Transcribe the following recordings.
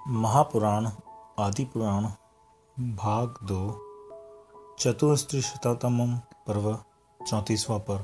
महापुराण आदि पुराण भाग 2 चतुस्त्रिशततमं पर्व 34वां पर्व।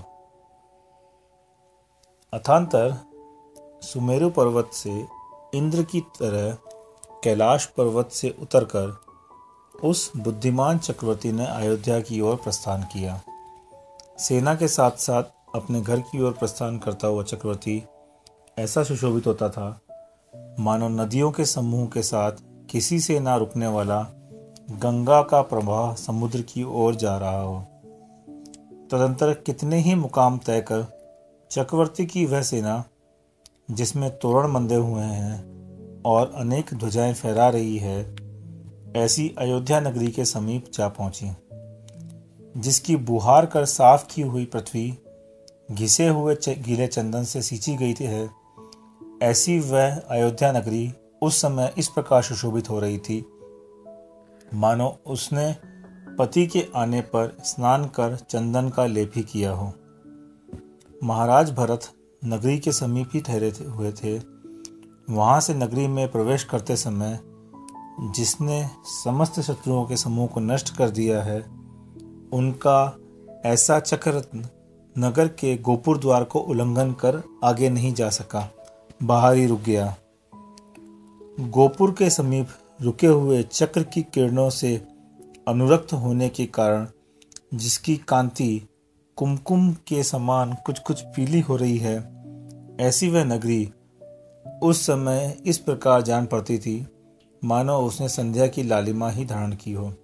अथांतर सुमेरु पर्वत से इंद्र की तरह कैलाश पर्वत से उतरकर उस बुद्धिमान चक्रवर्ती ने अयोध्या की ओर प्रस्थान किया। सेना के साथ साथ अपने घर की ओर प्रस्थान करता हुआ चक्रवर्ती ऐसा सुशोभित होता था मानो नदियों के समूह के साथ किसी से ना रुकने वाला गंगा का प्रवाह समुद्र की ओर जा रहा हो। तदंतर कितने ही मुकाम तय कर चक्रवर्ती की वह सेना, जिसमें तोरण बंधे हुए हैं और अनेक ध्वजाएं फहरा रही है, ऐसी अयोध्या नगरी के समीप जा पहुंची, जिसकी बुहार कर साफ की हुई पृथ्वी घिसे हुए गीले चंदन से सींची गई है। ऐसी वह अयोध्या नगरी उस समय इस प्रकार सुशोभित हो रही थी मानो उसने पति के आने पर स्नान कर चंदन का लेप ही किया हो। महाराज भरत नगरी के समीप ही ठहरे हुए थे। वहां से नगरी में प्रवेश करते समय जिसने समस्त शत्रुओं के समूह को नष्ट कर दिया है, उनका ऐसा चक्ररत्न नगर के गोपुर द्वार को उल्लंघन कर आगे नहीं जा सका, बाहर ही रुक गया। गोपुर के समीप रुके हुए चक्र की किरणों से अनुरक्त होने के कारण जिसकी कांति कुमकुम के समान कुछ कुछ पीली हो रही है, ऐसी वह नगरी उस समय इस प्रकार जान पड़ती थी मानो उसने संध्या की लालिमा ही धारण की हो।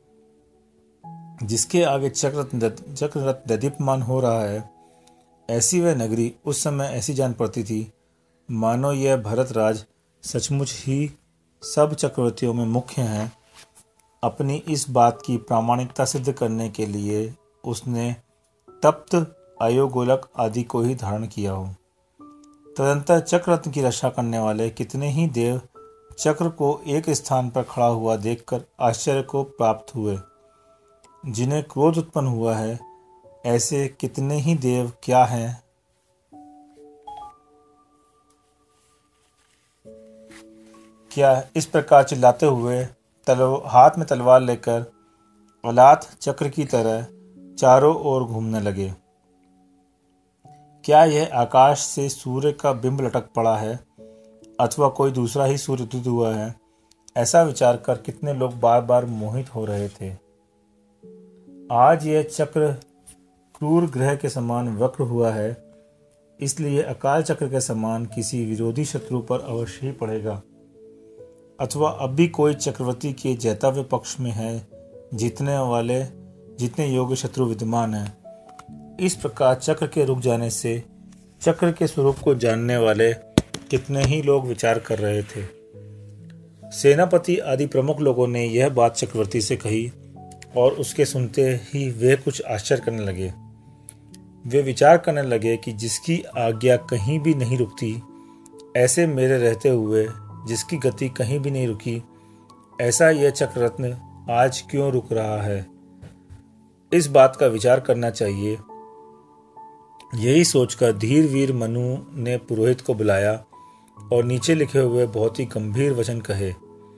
जिसके आगे चक्ररथ दीप्यमान हो रहा है, ऐसी वह नगरी उस समय ऐसी जान पड़ती थी मानो यह भरत राज सचमुच ही सब चक्रवर्तियों में मुख्य हैं। अपनी इस बात की प्रामाणिकता सिद्ध करने के लिए उसने तप्त अयोगोलक आदि को ही धारण किया हो। तदंतर चक्ररत्न की रक्षा करने वाले कितने ही देव चक्र को एक स्थान पर खड़ा हुआ देखकर आश्चर्य को प्राप्त हुए। जिन्हें क्रोध उत्पन्न हुआ है, ऐसे कितने ही देव क्या हैं, क्या इस प्रकार चिल्लाते हुए हाथ में तलवार लेकर अलात चक्र की तरह चारों ओर घूमने लगे। क्या यह आकाश से सूर्य का बिंब लटक पड़ा है अथवा कोई दूसरा ही सूर्य उदित हुआ है, ऐसा विचार कर कितने लोग बार बार मोहित हो रहे थे। आज यह चक्र क्रूर ग्रह के समान वक्र हुआ है, इसलिए अकाल चक्र के समान किसी विरोधी शत्रु पर अवश्य ही पड़ेगा, अथवा अब भी कोई चक्रवर्ती के जैतव्य पक्ष में है, जितने योग्य शत्रु विद्यमान हैं। इस प्रकार चक्र के रुक जाने से चक्र के स्वरूप को जानने वाले कितने ही लोग विचार कर रहे थे। सेनापति आदि प्रमुख लोगों ने यह बात चक्रवर्ती से कही और उसके सुनते ही वे कुछ आश्चर्य करने लगे। वे विचार करने लगे कि जिसकी आज्ञा कहीं भी नहीं रुकती, ऐसे मेरे रहते हुए जिसकी गति कहीं भी नहीं रुकी, ऐसा यह चक्ररत्न आज क्यों रुक रहा है। इस बात का विचार करना चाहिए। यही सोचकर धीर वीर मनु ने पुरोहित को बुलाया और नीचे लिखे हुए बहुत ही गंभीर वचन कहे।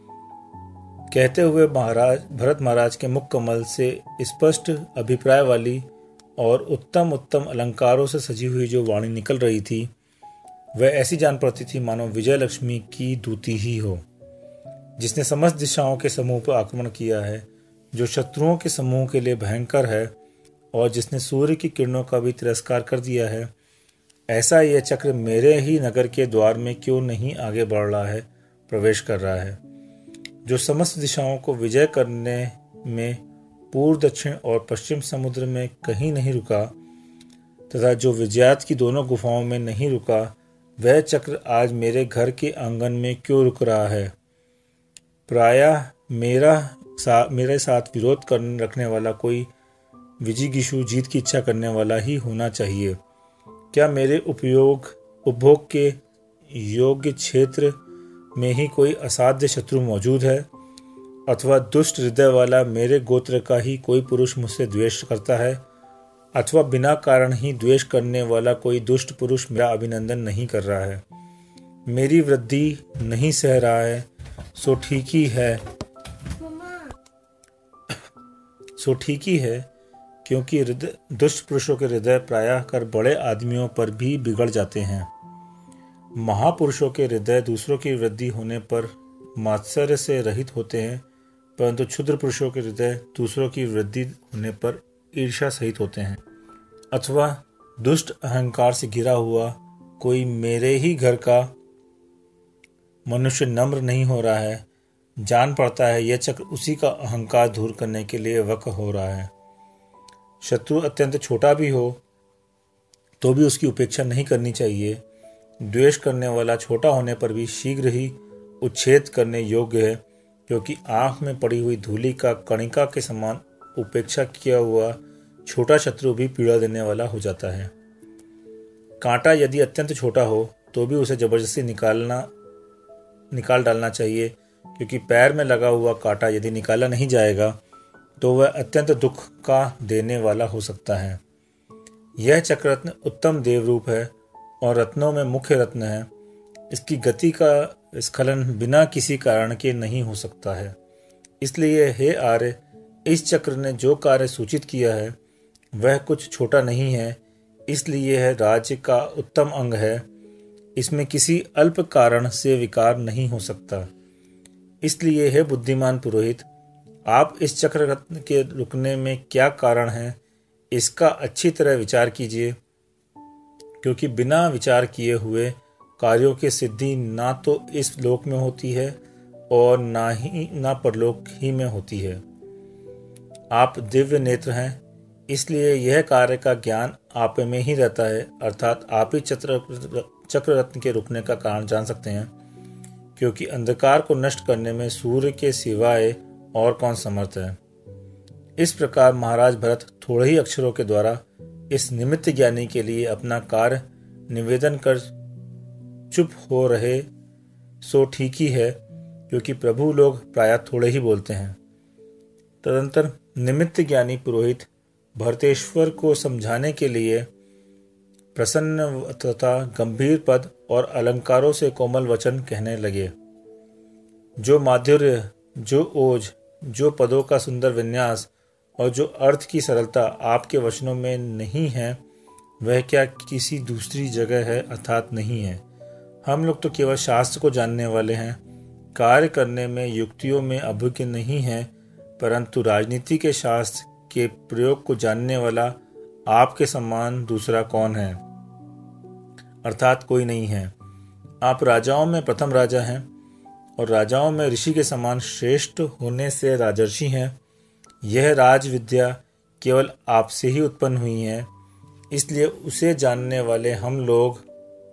कहते हुए भरत महाराज के मुख कमल से स्पष्ट अभिप्राय वाली और उत्तम उत्तम अलंकारों से सजी हुई जो वाणी निकल रही थी, वह ऐसी जान पड़ती थी मानो विजय लक्ष्मी की दूती ही हो, जिसने समस्त दिशाओं के समूह पर आक्रमण किया है, जो शत्रुओं के समूह के लिए भयंकर है और जिसने सूर्य की किरणों का भी तिरस्कार कर दिया है। ऐसा यह चक्र मेरे ही नगर के द्वार में क्यों नहीं आगे बढ़ रहा है, प्रवेश कर रहा है, जो समस्त दिशाओं को विजय करने में पूर्व दक्षिण और पश्चिम समुद्र में कहीं नहीं रुका, तथा जो विजयात की दोनों गुफाओं में नहीं रुका, वह चक्र आज मेरे घर के आंगन में क्यों रुक रहा है। प्रायः मेरे साथ विरोध रखने वाला कोई विजिगीषु जीत की इच्छा करने वाला ही होना चाहिए। क्या मेरे उपभोग के योग्य क्षेत्र में ही कोई असाध्य शत्रु मौजूद है, अथवा दुष्ट हृदय वाला मेरे गोत्र का ही कोई पुरुष मुझसे द्वेष करता है, अथवा बिना कारण ही द्वेष करने वाला कोई दुष्ट पुरुष मेरा अभिनंदन नहीं कर रहा है, मेरी वृद्धि नहीं सह रहा है, सो ठीक ही है क्योंकि दुष्ट पुरुषों के हृदय प्रायः कर बड़े आदमियों पर भी बिगड़ जाते हैं। महापुरुषों के हृदय दूसरों की वृद्धि होने पर मात्सर्य से रहित होते हैं, परंतु क्षुद्र पुरुषों के हृदय दूसरों की वृद्धि होने पर ईर्ष्या सहित होते हैं। अथवा दुष्ट अहंकार से घिरा हुआ कोई मेरे ही घर का मनुष्य नम्र नहीं हो रहा है, जान पड़ता है यह चक्र उसी का अहंकार दूर करने के लिए वक्र हो रहा है। शत्रु अत्यंत छोटा भी हो तो भी उसकी उपेक्षा नहीं करनी चाहिए। द्वेष करने वाला छोटा होने पर भी शीघ्र ही उच्छेद करने योग्य है, क्योंकि आंख में पड़ी हुई धूलि का कणिका के समान उपेक्षा किया हुआ छोटा शत्रु भी पीड़ा देने वाला हो जाता है। कांटा यदि अत्यंत छोटा हो तो भी उसे जबरदस्ती निकाल डालना चाहिए, क्योंकि पैर में लगा हुआ कांटा यदि निकाला नहीं जाएगा तो वह अत्यंत दुख का देने वाला हो सकता है। यह चक्ररत्न उत्तम देवरूप है और रत्नों में मुख्य रत्न है। इसकी गति का स्खलन बिना किसी कारण के नहीं हो सकता है। इसलिए हे आर्य, इस चक्र ने जो कार्य सूचित किया है वह कुछ छोटा नहीं है, इसलिए यह राज्य का उत्तम अंग है। इसमें किसी अल्प कारण से विकार नहीं हो सकता। इसलिए हे बुद्धिमान पुरोहित, आप इस चक्र रत्न के रुकने में क्या कारण है इसका अच्छी तरह विचार कीजिए, क्योंकि बिना विचार किए हुए कार्यों की सिद्धि ना तो इस लोक में होती है और ना परलोक ही में होती है। आप दिव्य नेत्र हैं, इसलिए यह कार्य का ज्ञान आप में ही रहता है, अर्थात आप ही चक्र रत्न के रुकने का कारण जान सकते हैं, क्योंकि अंधकार को नष्ट करने में सूर्य के सिवाय और कौन समर्थ है। इस प्रकार महाराज भरत थोड़े ही अक्षरों के द्वारा इस निमित्त ज्ञानी के लिए अपना कार्य निवेदन कर चुप हो रहे, सो ठीक ही है, क्योंकि प्रभु लोग प्रायः थोड़े ही बोलते हैं। तदंतर निमित्त ज्ञानी पुरोहित भरतेश्वर को समझाने के लिए प्रसन्न तथा गंभीर पद और अलंकारों से कोमल वचन कहने लगे। जो माधुर्य, जो ओज, जो पदों का सुंदर विन्यास और जो अर्थ की सरलता आपके वचनों में नहीं है, वह क्या किसी दूसरी जगह है? अर्थात नहीं है। हम लोग तो केवल शास्त्र को जानने वाले हैं, कार्य करने में युक्तियों में अभिज्ञ नहीं है, परंतु राजनीति के शास्त्र के प्रयोग को जानने वाला आपके समान दूसरा कौन है? अर्थात कोई नहीं है। आप राजाओं में प्रथम राजा हैं और राजाओं में ऋषि के समान श्रेष्ठ होने से राजर्षि हैं। यह राज विद्या केवल आपसे ही उत्पन्न हुई है, इसलिए उसे जानने वाले हम लोग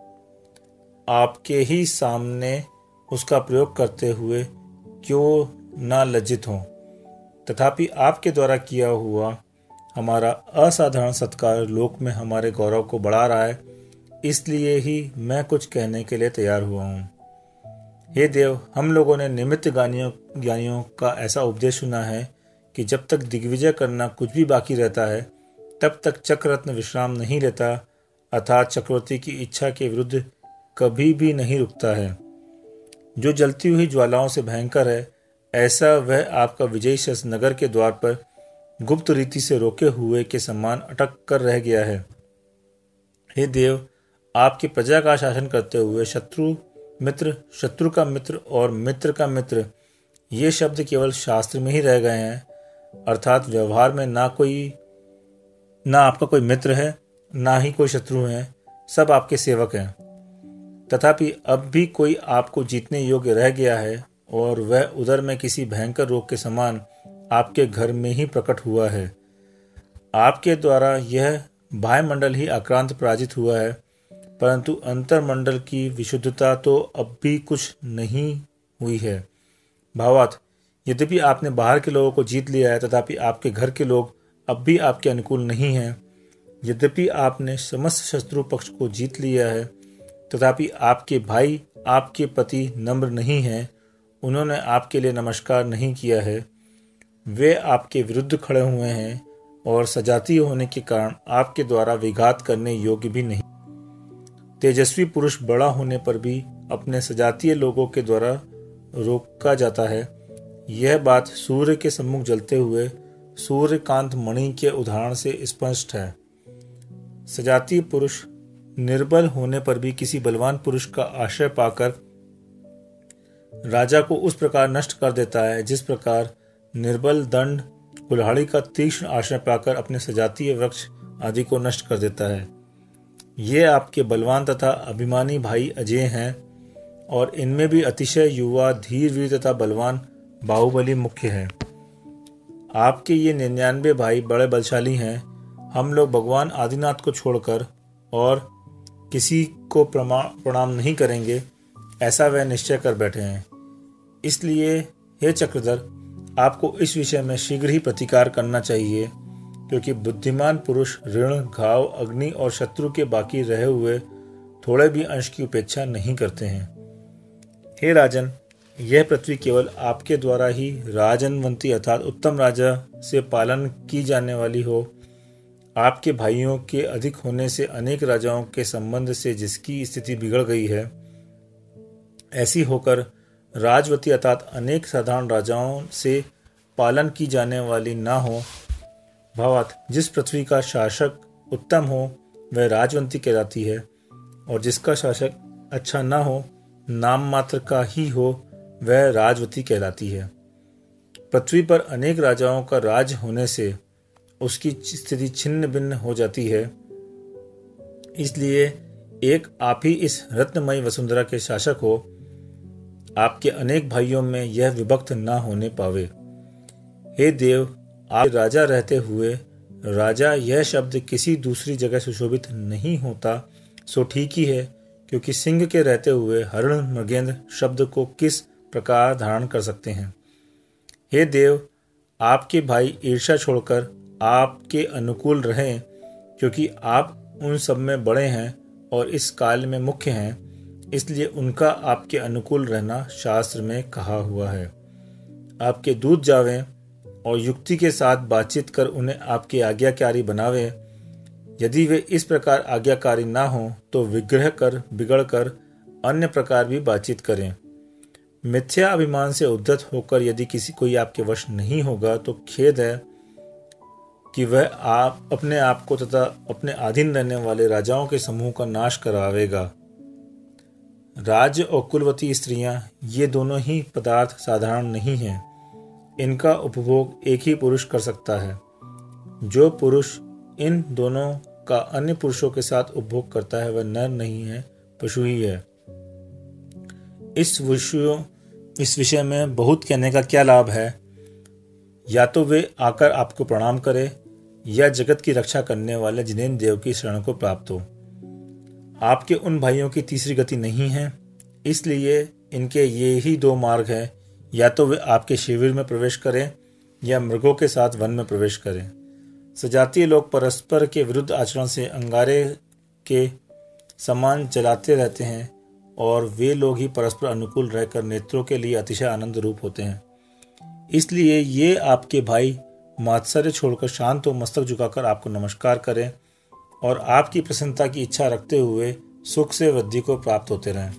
आपके ही सामने उसका प्रयोग करते हुए क्यों न लज्जित हों। तथापि आपके द्वारा किया हुआ हमारा असाधारण सत्कार लोक में हमारे गौरव को बढ़ा रहा है, इसलिए ही मैं कुछ कहने के लिए तैयार हुआ हूँ। हे देव, हम लोगों ने निमित्त ज्ञानियों का ऐसा उपदेश सुना है कि जब तक दिग्विजय करना कुछ भी बाकी रहता है, तब तक चक्ररत्न विश्राम नहीं लेता, अर्थात चक्रवर्ती की इच्छा के विरुद्ध कभी भी नहीं रुकता है। जो जलती हुई ज्वालाओं से भयंकर है, ऐसा वह आपका विजयी शस्त्र नगर के द्वार पर गुप्त रीति से रोके हुए के समान अटक कर रह गया है। हे देव, आपकी प्रजा का शासन करते हुए शत्रु का मित्र और मित्र का मित्र, ये शब्द केवल शास्त्र में ही रह गए हैं, अर्थात व्यवहार में ना आपका कोई मित्र है, ना ही कोई शत्रु है, सब आपके सेवक हैं। तथापि अब भी कोई आपको जीतने योग्य रह गया है और वह उधर में किसी भयंकर रोग के समान आपके घर में ही प्रकट हुआ है। आपके द्वारा यह बाह्य मंडल ही आक्रांत पराजित हुआ है, परंतु अंतर्मंडल की विशुद्धता तो अब भी कुछ नहीं हुई है। भावार्थ, यद्यपि आपने बाहर के लोगों को जीत लिया है, तथापि आपके घर के लोग अब भी आपके अनुकूल नहीं हैं। यद्यपि आपने समस्त शत्रु पक्ष को जीत लिया है, तथापि आपके भाई आपके प्रति नम्र नहीं हैं। उन्होंने आपके लिए नमस्कार नहीं किया है, वे आपके विरुद्ध खड़े हुए हैं और सजातीय होने के कारण आपके द्वारा विघात करने योग्य भी नहीं। तेजस्वी पुरुष बड़ा होने पर भी अपने सजातीय लोगों के द्वारा रोका जाता है। यह बात सूर्य के सम्मुख जलते हुए सूर्यकांत मणि के उदाहरण से स्पष्ट है। सजातीय पुरुष निर्बल होने पर भी किसी बलवान पुरुष का आश्रय पाकर राजा को उस प्रकार नष्ट कर देता है जिस प्रकार निर्बल दंड कुल्हाड़ी का तीक्ष्ण आश्रय पाकर अपने सजातीय वृक्ष आदि को नष्ट कर देता है। ये आपके बलवान तथा अभिमानी भाई अजय हैं और इनमें भी अतिशय युवा धीर वीर तथा बलवान बाहुबली मुख्य है। आपके ये 99 भाई बड़े बलशाली हैं। हम लोग भगवान आदिनाथ को छोड़कर और किसी को प्रणाम नहीं करेंगे, ऐसा वह निश्चय कर बैठे हैं। इसलिए हे चक्रधर, आपको इस विषय में शीघ्र ही प्रतिकार करना चाहिए, क्योंकि बुद्धिमान पुरुष ऋण, घाव, अग्नि और शत्रु के बाकी रहे हुए थोड़े भी अंश की उपेक्षा नहीं करते हैं। हे राजन, यह पृथ्वी केवल आपके द्वारा ही राजनवंती अर्थात उत्तम राजा से पालन की जाने वाली हो। आपके भाइयों के अधिक होने से अनेक राजाओं के संबंध से जिसकी स्थिति बिगड़ गई है, ऐसी होकर राजवती अर्थात अनेक साधारण राजाओं से पालन की जाने वाली न हो। भावार्थ, जिस पृथ्वी का शासक उत्तम हो वह राजवंती कहलाती है, और जिसका शासक अच्छा न हो, नाम मात्र का ही हो, वह राजवती कहलाती है। पृथ्वी पर अनेक राजाओं का राज होने से उसकी स्थिति छिन्न भिन्न हो जाती है। इसलिए एक आप ही इस रत्नमयी वसुंधरा के शासक हो। आपके अनेक भाइयों में यह विभक्त न होने पावे। हे देव, आप राजा रहते हुए राजा यह शब्द किसी दूसरी जगह सुशोभित नहीं होता, सो ठीक ही है, क्योंकि सिंह के रहते हुए हरण मृगेंद्र शब्द को किस प्रकार धारण कर सकते हैं। हे देव, आपके भाई ईर्ष्या छोड़कर आपके अनुकूल रहें, क्योंकि आप उन सब में बड़े हैं और इस काल में मुख्य हैं, इसलिए उनका आपके अनुकूल रहना शास्त्र में कहा हुआ है। आपके दूत जावें और युक्ति के साथ बातचीत कर उन्हें आपके आज्ञाकारी बनावें। यदि वे इस प्रकार आज्ञाकारी ना हो तो विग्रह कर बिगड़ कर अन्य प्रकार भी बातचीत करें। मिथ्या अभिमान से उद्धत होकर यदि किसी कोई आपके वश नहीं होगा तो खेद है कि वह आप अपने आप को तथा अपने अधीन रहने वाले राजाओं के समूह का नाश करावेगा। राज्य और कुलवती स्त्रियां ये दोनों ही पदार्थ साधारण नहीं हैं। इनका उपभोग एक ही पुरुष कर सकता है। जो पुरुष इन दोनों का अन्य पुरुषों के साथ उपभोग करता है वह नर नहीं है, पशु ही है। इस विषय में बहुत कहने का क्या लाभ है। या तो वे आकर आपको प्रणाम करे या जगत की रक्षा करने वाले जिनेन्द्र देव की शरण को प्राप्त हो। आपके उन भाइयों की तीसरी गति नहीं है, इसलिए इनके ये ही दो मार्ग हैं। या तो वे आपके शिविर में प्रवेश करें या मृगों के साथ वन में प्रवेश करें। सजातीय लोग परस्पर के विरुद्ध आचरण से अंगारे के समान जलाते रहते हैं और वे लोग ही परस्पर अनुकूल रहकर नेत्रों के लिए अतिशय आनंद रूप होते हैं। इसलिए ये आपके भाई मात्सर्य छोड़कर शांत हो मस्तक झुकाकर आपको नमस्कार करें और आपकी प्रसन्नता की इच्छा रखते हुए सुख से वृद्धि को प्राप्त होते रहें।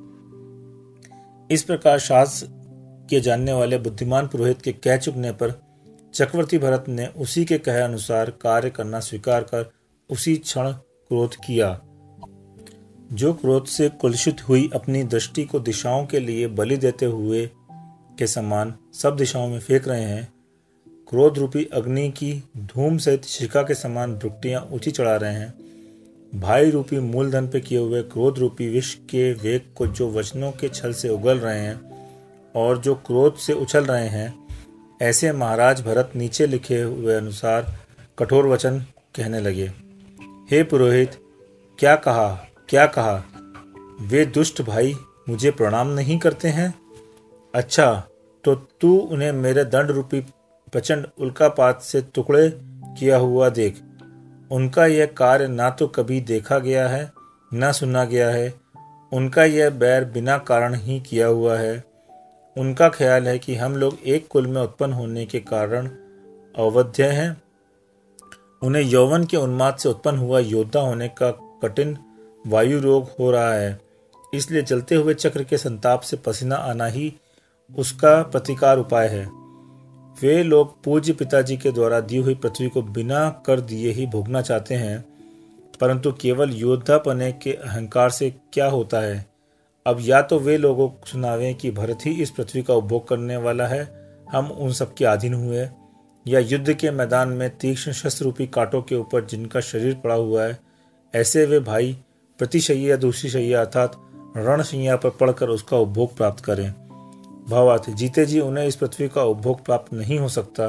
इस प्रकार शास्त्र के जानने वाले बुद्धिमान पुरोहित के कह चुकने पर चक्रवर्ती भरत ने उसी के कहे अनुसार कार्य करना स्वीकार कर उसी क्षण क्रोध किया। जो क्रोध से कुलुषित हुई अपनी दृष्टि को दिशाओं के लिए बलि देते हुए के समान सब दिशाओं में फेंक रहे हैं, क्रोध रूपी अग्नि की धूम सहित शिखा के समान भ्रुकुटियां ऊंची चढ़ा रहे हैं, भाई रूपी मूलधन पे किए हुए क्रोध रूपी विष के वेग को जो वचनों के छल से उगल रहे हैं और जो क्रोध से उछल रहे हैं, ऐसे महाराज भरत नीचे लिखे हुए अनुसार कठोर वचन कहने लगे। हे पुरोहित, क्या कहा? वे दुष्ट भाई मुझे प्रणाम नहीं करते हैं? अच्छा, तो तू उन्हें मेरे दंड रूपी प्रचंड उल्कापात से टुकड़े किया हुआ देख। उनका यह कार्य ना तो कभी देखा गया है ना सुना गया है। उनका यह बैर बिना कारण ही किया हुआ है। उनका ख्याल है कि हम लोग एक कुल में उत्पन्न होने के कारण अवध्य हैं। उन्हें यौवन के उन्माद से उत्पन्न हुआ योद्धा होने का कठिन वायु रोग हो रहा है, इसलिए चलते हुए चक्र के संताप से पसीना आना ही उसका प्रतिकार उपाय है। वे लोग पूज्य पिताजी के द्वारा दी हुई पृथ्वी को बिना कर दिए ही भोगना चाहते हैं, परंतु केवल योद्धा पने के अहंकार से क्या होता है। अब या तो वे लोगों को सुनावें कि भरत ही इस पृथ्वी का उपभोग करने वाला है, हम उन सबके अधीन हुए, या युद्ध के मैदान में तीक्ष्ण शस्त्र रूपी कांटों के ऊपर जिनका शरीर पड़ा हुआ है, ऐसे वे भाई प्रतिशय्या दूसरी शैया अर्थात रणशैया पर पड़कर उसका उपभोग प्राप्त करें। भावार्थ, जीते जी उन्हें इस पृथ्वी का उपभोग प्राप्त नहीं हो सकता।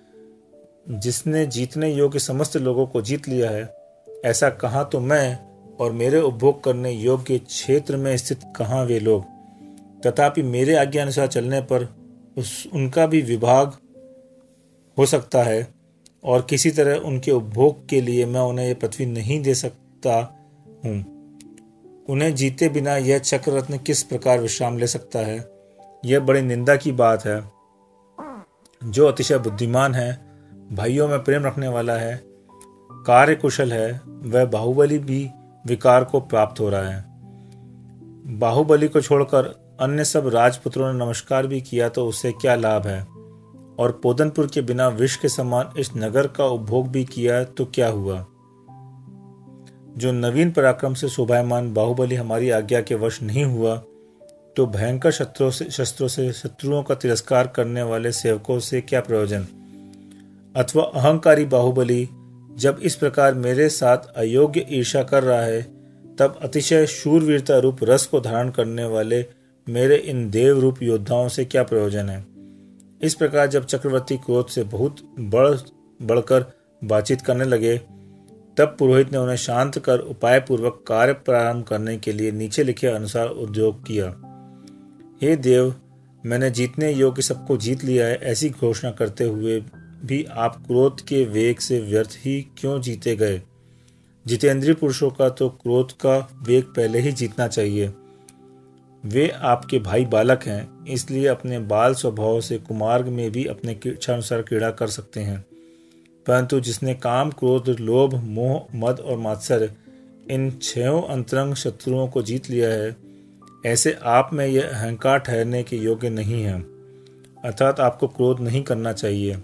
जिसने जीतने योग्य समस्त लोगों को जीत लिया है, ऐसा कहाँ तो मैं और मेरे उपभोग करने योग्य क्षेत्र में स्थित कहाँ वे लोग। तथापि मेरे आज्ञा अनुसार चलने पर उनका भी विभाग हो सकता है, और किसी तरह उनके उपभोग के लिए मैं उन्हें यह पृथ्वी नहीं दे सकता हूँ। उन्हें जीते बिना यह चक्र रत्न किस प्रकार विश्राम ले सकता है। यह बड़ी निंदा की बात है। जो अतिशय बुद्धिमान है, भाइयों में प्रेम रखने वाला है, कार्य कुशल है, वह बाहुबली भी विकार को प्राप्त हो रहा है। बाहुबली को छोड़कर अन्य सब राजपुत्रों ने नमस्कार भी किया तो उससे क्या लाभ है, और पोदनपुर के बिना विष के समान इस नगर का उपभोग भी किया तो क्या हुआ। जो नवीन पराक्रम से शोभायमान बाहुबली हमारी आज्ञा के वश नहीं हुआ, तो भयंकर शस्त्रों से शत्रुओं का तिरस्कार करने वाले सेवकों से क्या प्रयोजन। अथवा अहंकारी बाहुबली जब इस प्रकार मेरे साथ अयोग्य ईर्ष्या कर रहा है, तब अतिशय शूरवीरता रूप रस को धारण करने वाले मेरे इन देव रूप योद्धाओं से क्या प्रयोजन है। इस प्रकार जब चक्रवर्ती क्रोध से बहुत बढ़कर बातचीत करने लगे, तब पुरोहित ने उन्हें शांत कर उपाय पूर्वक कार्य प्रारंभ करने के लिए नीचे लिखे अनुसार उद्योग किया। हे देव, मैंने जीतने योग्य सबको जीत लिया है, ऐसी घोषणा करते हुए भी आप क्रोध के वेग से व्यर्थ ही क्यों जीते गए। जितेंद्रीय पुरुषों का तो क्रोध का वेग पहले ही जीतना चाहिए। वे आपके भाई बालक हैं, इसलिए अपने बाल स्वभाव से कुमार्ग में भी अपने इच्छानुसार क्रीड़ा कर सकते हैं, परंतु जिसने काम, क्रोध, लोभ, मोह, मद और मात्सर्य इन 6 अंतरंग शत्रुओं को जीत लिया है, ऐसे आप में यह अहंकार ठहरने के योग्य नहीं है। अर्थात आपको क्रोध नहीं करना चाहिए।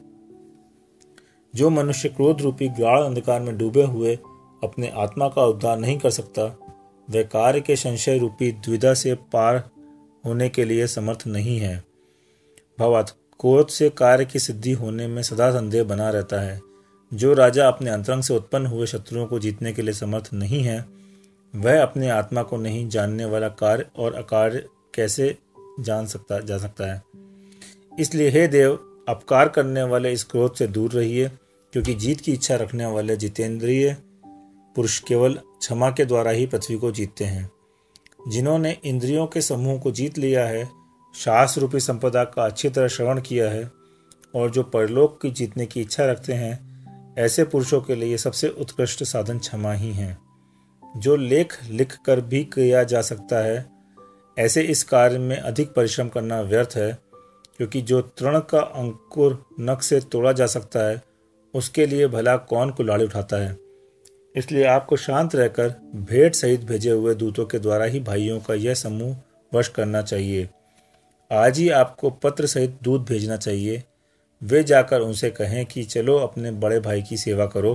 जो मनुष्य क्रोध रूपी गाढ़ अंधकार में डूबे हुए अपने आत्मा का उद्धार नहीं कर सकता, वह कार्य के संशय रूपी द्विधा से पार होने के लिए समर्थ नहीं है। भावार्थ, क्रोध से कार्य की सिद्धि होने में सदा संदेह बना रहता है। जो राजा अपने अंतरंग से उत्पन्न हुए शत्रुओं को जीतने के लिए समर्थ नहीं है, वह अपने आत्मा को नहीं जानने वाला कार्य और अकार्य कैसे जा सकता है। इसलिए हे देव, अपकार करने वाले इस क्रोध से दूर रहिए, क्योंकि जीत की इच्छा रखने वाले जितेंद्रिय पुरुष केवल क्षमा के द्वारा ही पृथ्वी को जीतते हैं। जिन्होंने इंद्रियों के समूह को जीत लिया है, शास्त्र रूपी संपदा का अच्छी तरह श्रवण किया है, और जो परलोक की जीतने की इच्छा रखते हैं, ऐसे पुरुषों के लिए सबसे उत्कृष्ट साधन क्षमा ही है। जो लेख लिख कर भी किया जा सकता है, ऐसे इस कार्य में अधिक परिश्रम करना व्यर्थ है, क्योंकि जो तृण का अंकुर नख से तोड़ा जा सकता है, उसके लिए भला कौन कुल्हाड़ी उठाता है। इसलिए आपको शांत रहकर भेंट सहित भेजे हुए दूतों के द्वारा ही भाइयों का यह समूह वश करना चाहिए। आज ही आपको पत्र सहित दूत भेजना चाहिए। वे जाकर उनसे कहें कि चलो अपने बड़े भाई की सेवा करो।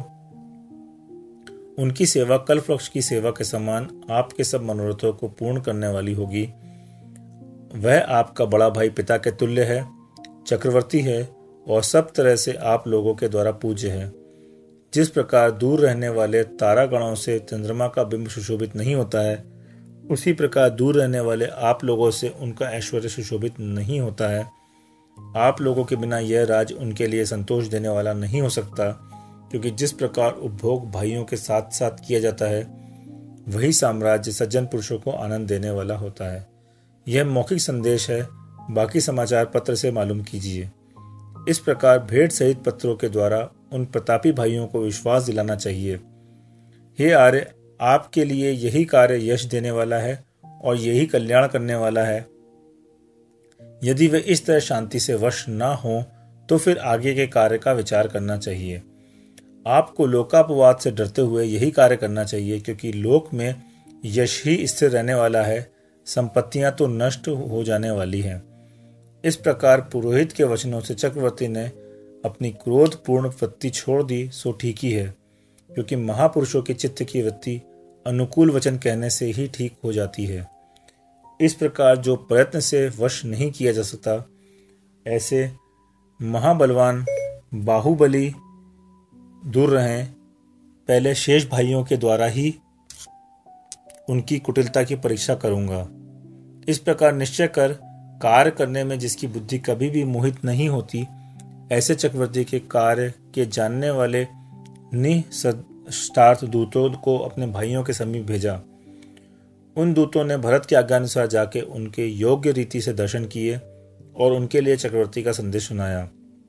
उनकी सेवा कल्पवृक्ष की सेवा के समान आपके सब मनोरथों को पूर्ण करने वाली होगी। वह आपका बड़ा भाई पिता के तुल्य है, चक्रवर्ती है, और सब तरह से आप लोगों के द्वारा पूज्य है। जिस प्रकार दूर रहने वाले तारागणों से चंद्रमा का बिंब सुशोभित नहीं होता है, उसी प्रकार दूर रहने वाले आप लोगों से उनका ऐश्वर्य सुशोभित नहीं होता है। आप लोगों के बिना यह राज उनके लिए संतोष देने वाला नहीं हो सकता, क्योंकि जिस प्रकार उपभोग भाइयों के साथ साथ किया जाता है, वही साम्राज्य सज्जन पुरुषों को आनंद देने वाला होता है। यह मौखिक संदेश है, बाकी समाचार पत्र से मालूम कीजिए। इस प्रकार भेंट सहित पत्रों के द्वारा उन प्रतापी भाइयों को विश्वास दिलाना चाहिए। हे आर्य, आपके लिए यही कार्य यश देने वाला है और यही कल्याण करने वाला है। यदि वे इस तरह शांति से वश न हो, तो फिर आगे के कार्य का विचार करना चाहिए। आपको लोकापवाद से डरते हुए यही कार्य करना चाहिए, क्योंकि लोक में यश ही स्थिर रहने वाला है, संपत्तियां तो नष्ट हो जाने वाली हैं। इस प्रकार पुरोहित के वचनों से चक्रवर्ती ने अपनी क्रोधपूर्ण वृत्ति छोड़ दी, सो ठीक ही है, क्योंकि महापुरुषों के चित्त की वृत्ति अनुकूल वचन कहने से ही ठीक हो जाती है। इस प्रकार जो प्रयत्न से वश नहीं किया जा सकता, ऐसे महाबलवान बाहुबली दूर रहें। पहले शेष भाइयों के द्वारा ही उनकी कुटिलता की परीक्षा करूंगा। इस प्रकार निश्चय कर कार्य करने में जिसकी बुद्धि कभी भी मोहित नहीं होती, ऐसे चक्रवर्ती के कार्य के जानने वाले निःशर्त दूतों को अपने भाइयों के समीप भेजा। उन दूतों ने भरत की आज्ञानुसार जाके उनके योग्य रीति से दर्शन किए और उनके लिए चक्रवर्ती का संदेश सुनाया।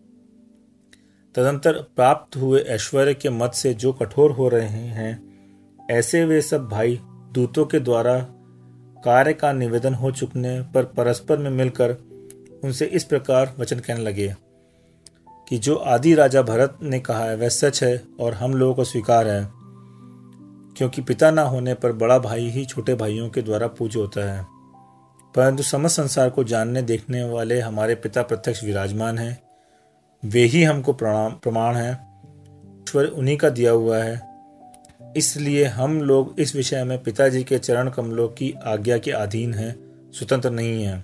तदंतर प्राप्त हुए ऐश्वर्य के मत से जो कठोर हो रहे हैं, ऐसे वे सब भाई दूतों के द्वारा कार्य का निवेदन हो चुकने पर परस्पर में मिलकर उनसे इस प्रकार वचन कहने लगे कि जो आदि राजा भरत ने कहा है वह सच है और हम लोगों को स्वीकार है, क्योंकि पिता ना होने पर बड़ा भाई ही छोटे भाइयों के द्वारा पूज्य होता है। परंतु समस्त संसार को जानने देखने वाले हमारे पिता प्रत्यक्ष विराजमान हैं, वे ही हमको प्रमाण है, ईश्वर उन्हीं का दिया हुआ है। इसलिए हम लोग इस विषय में पिताजी के चरण कमलों की आज्ञा के अधीन हैं, स्वतंत्र नहीं हैं।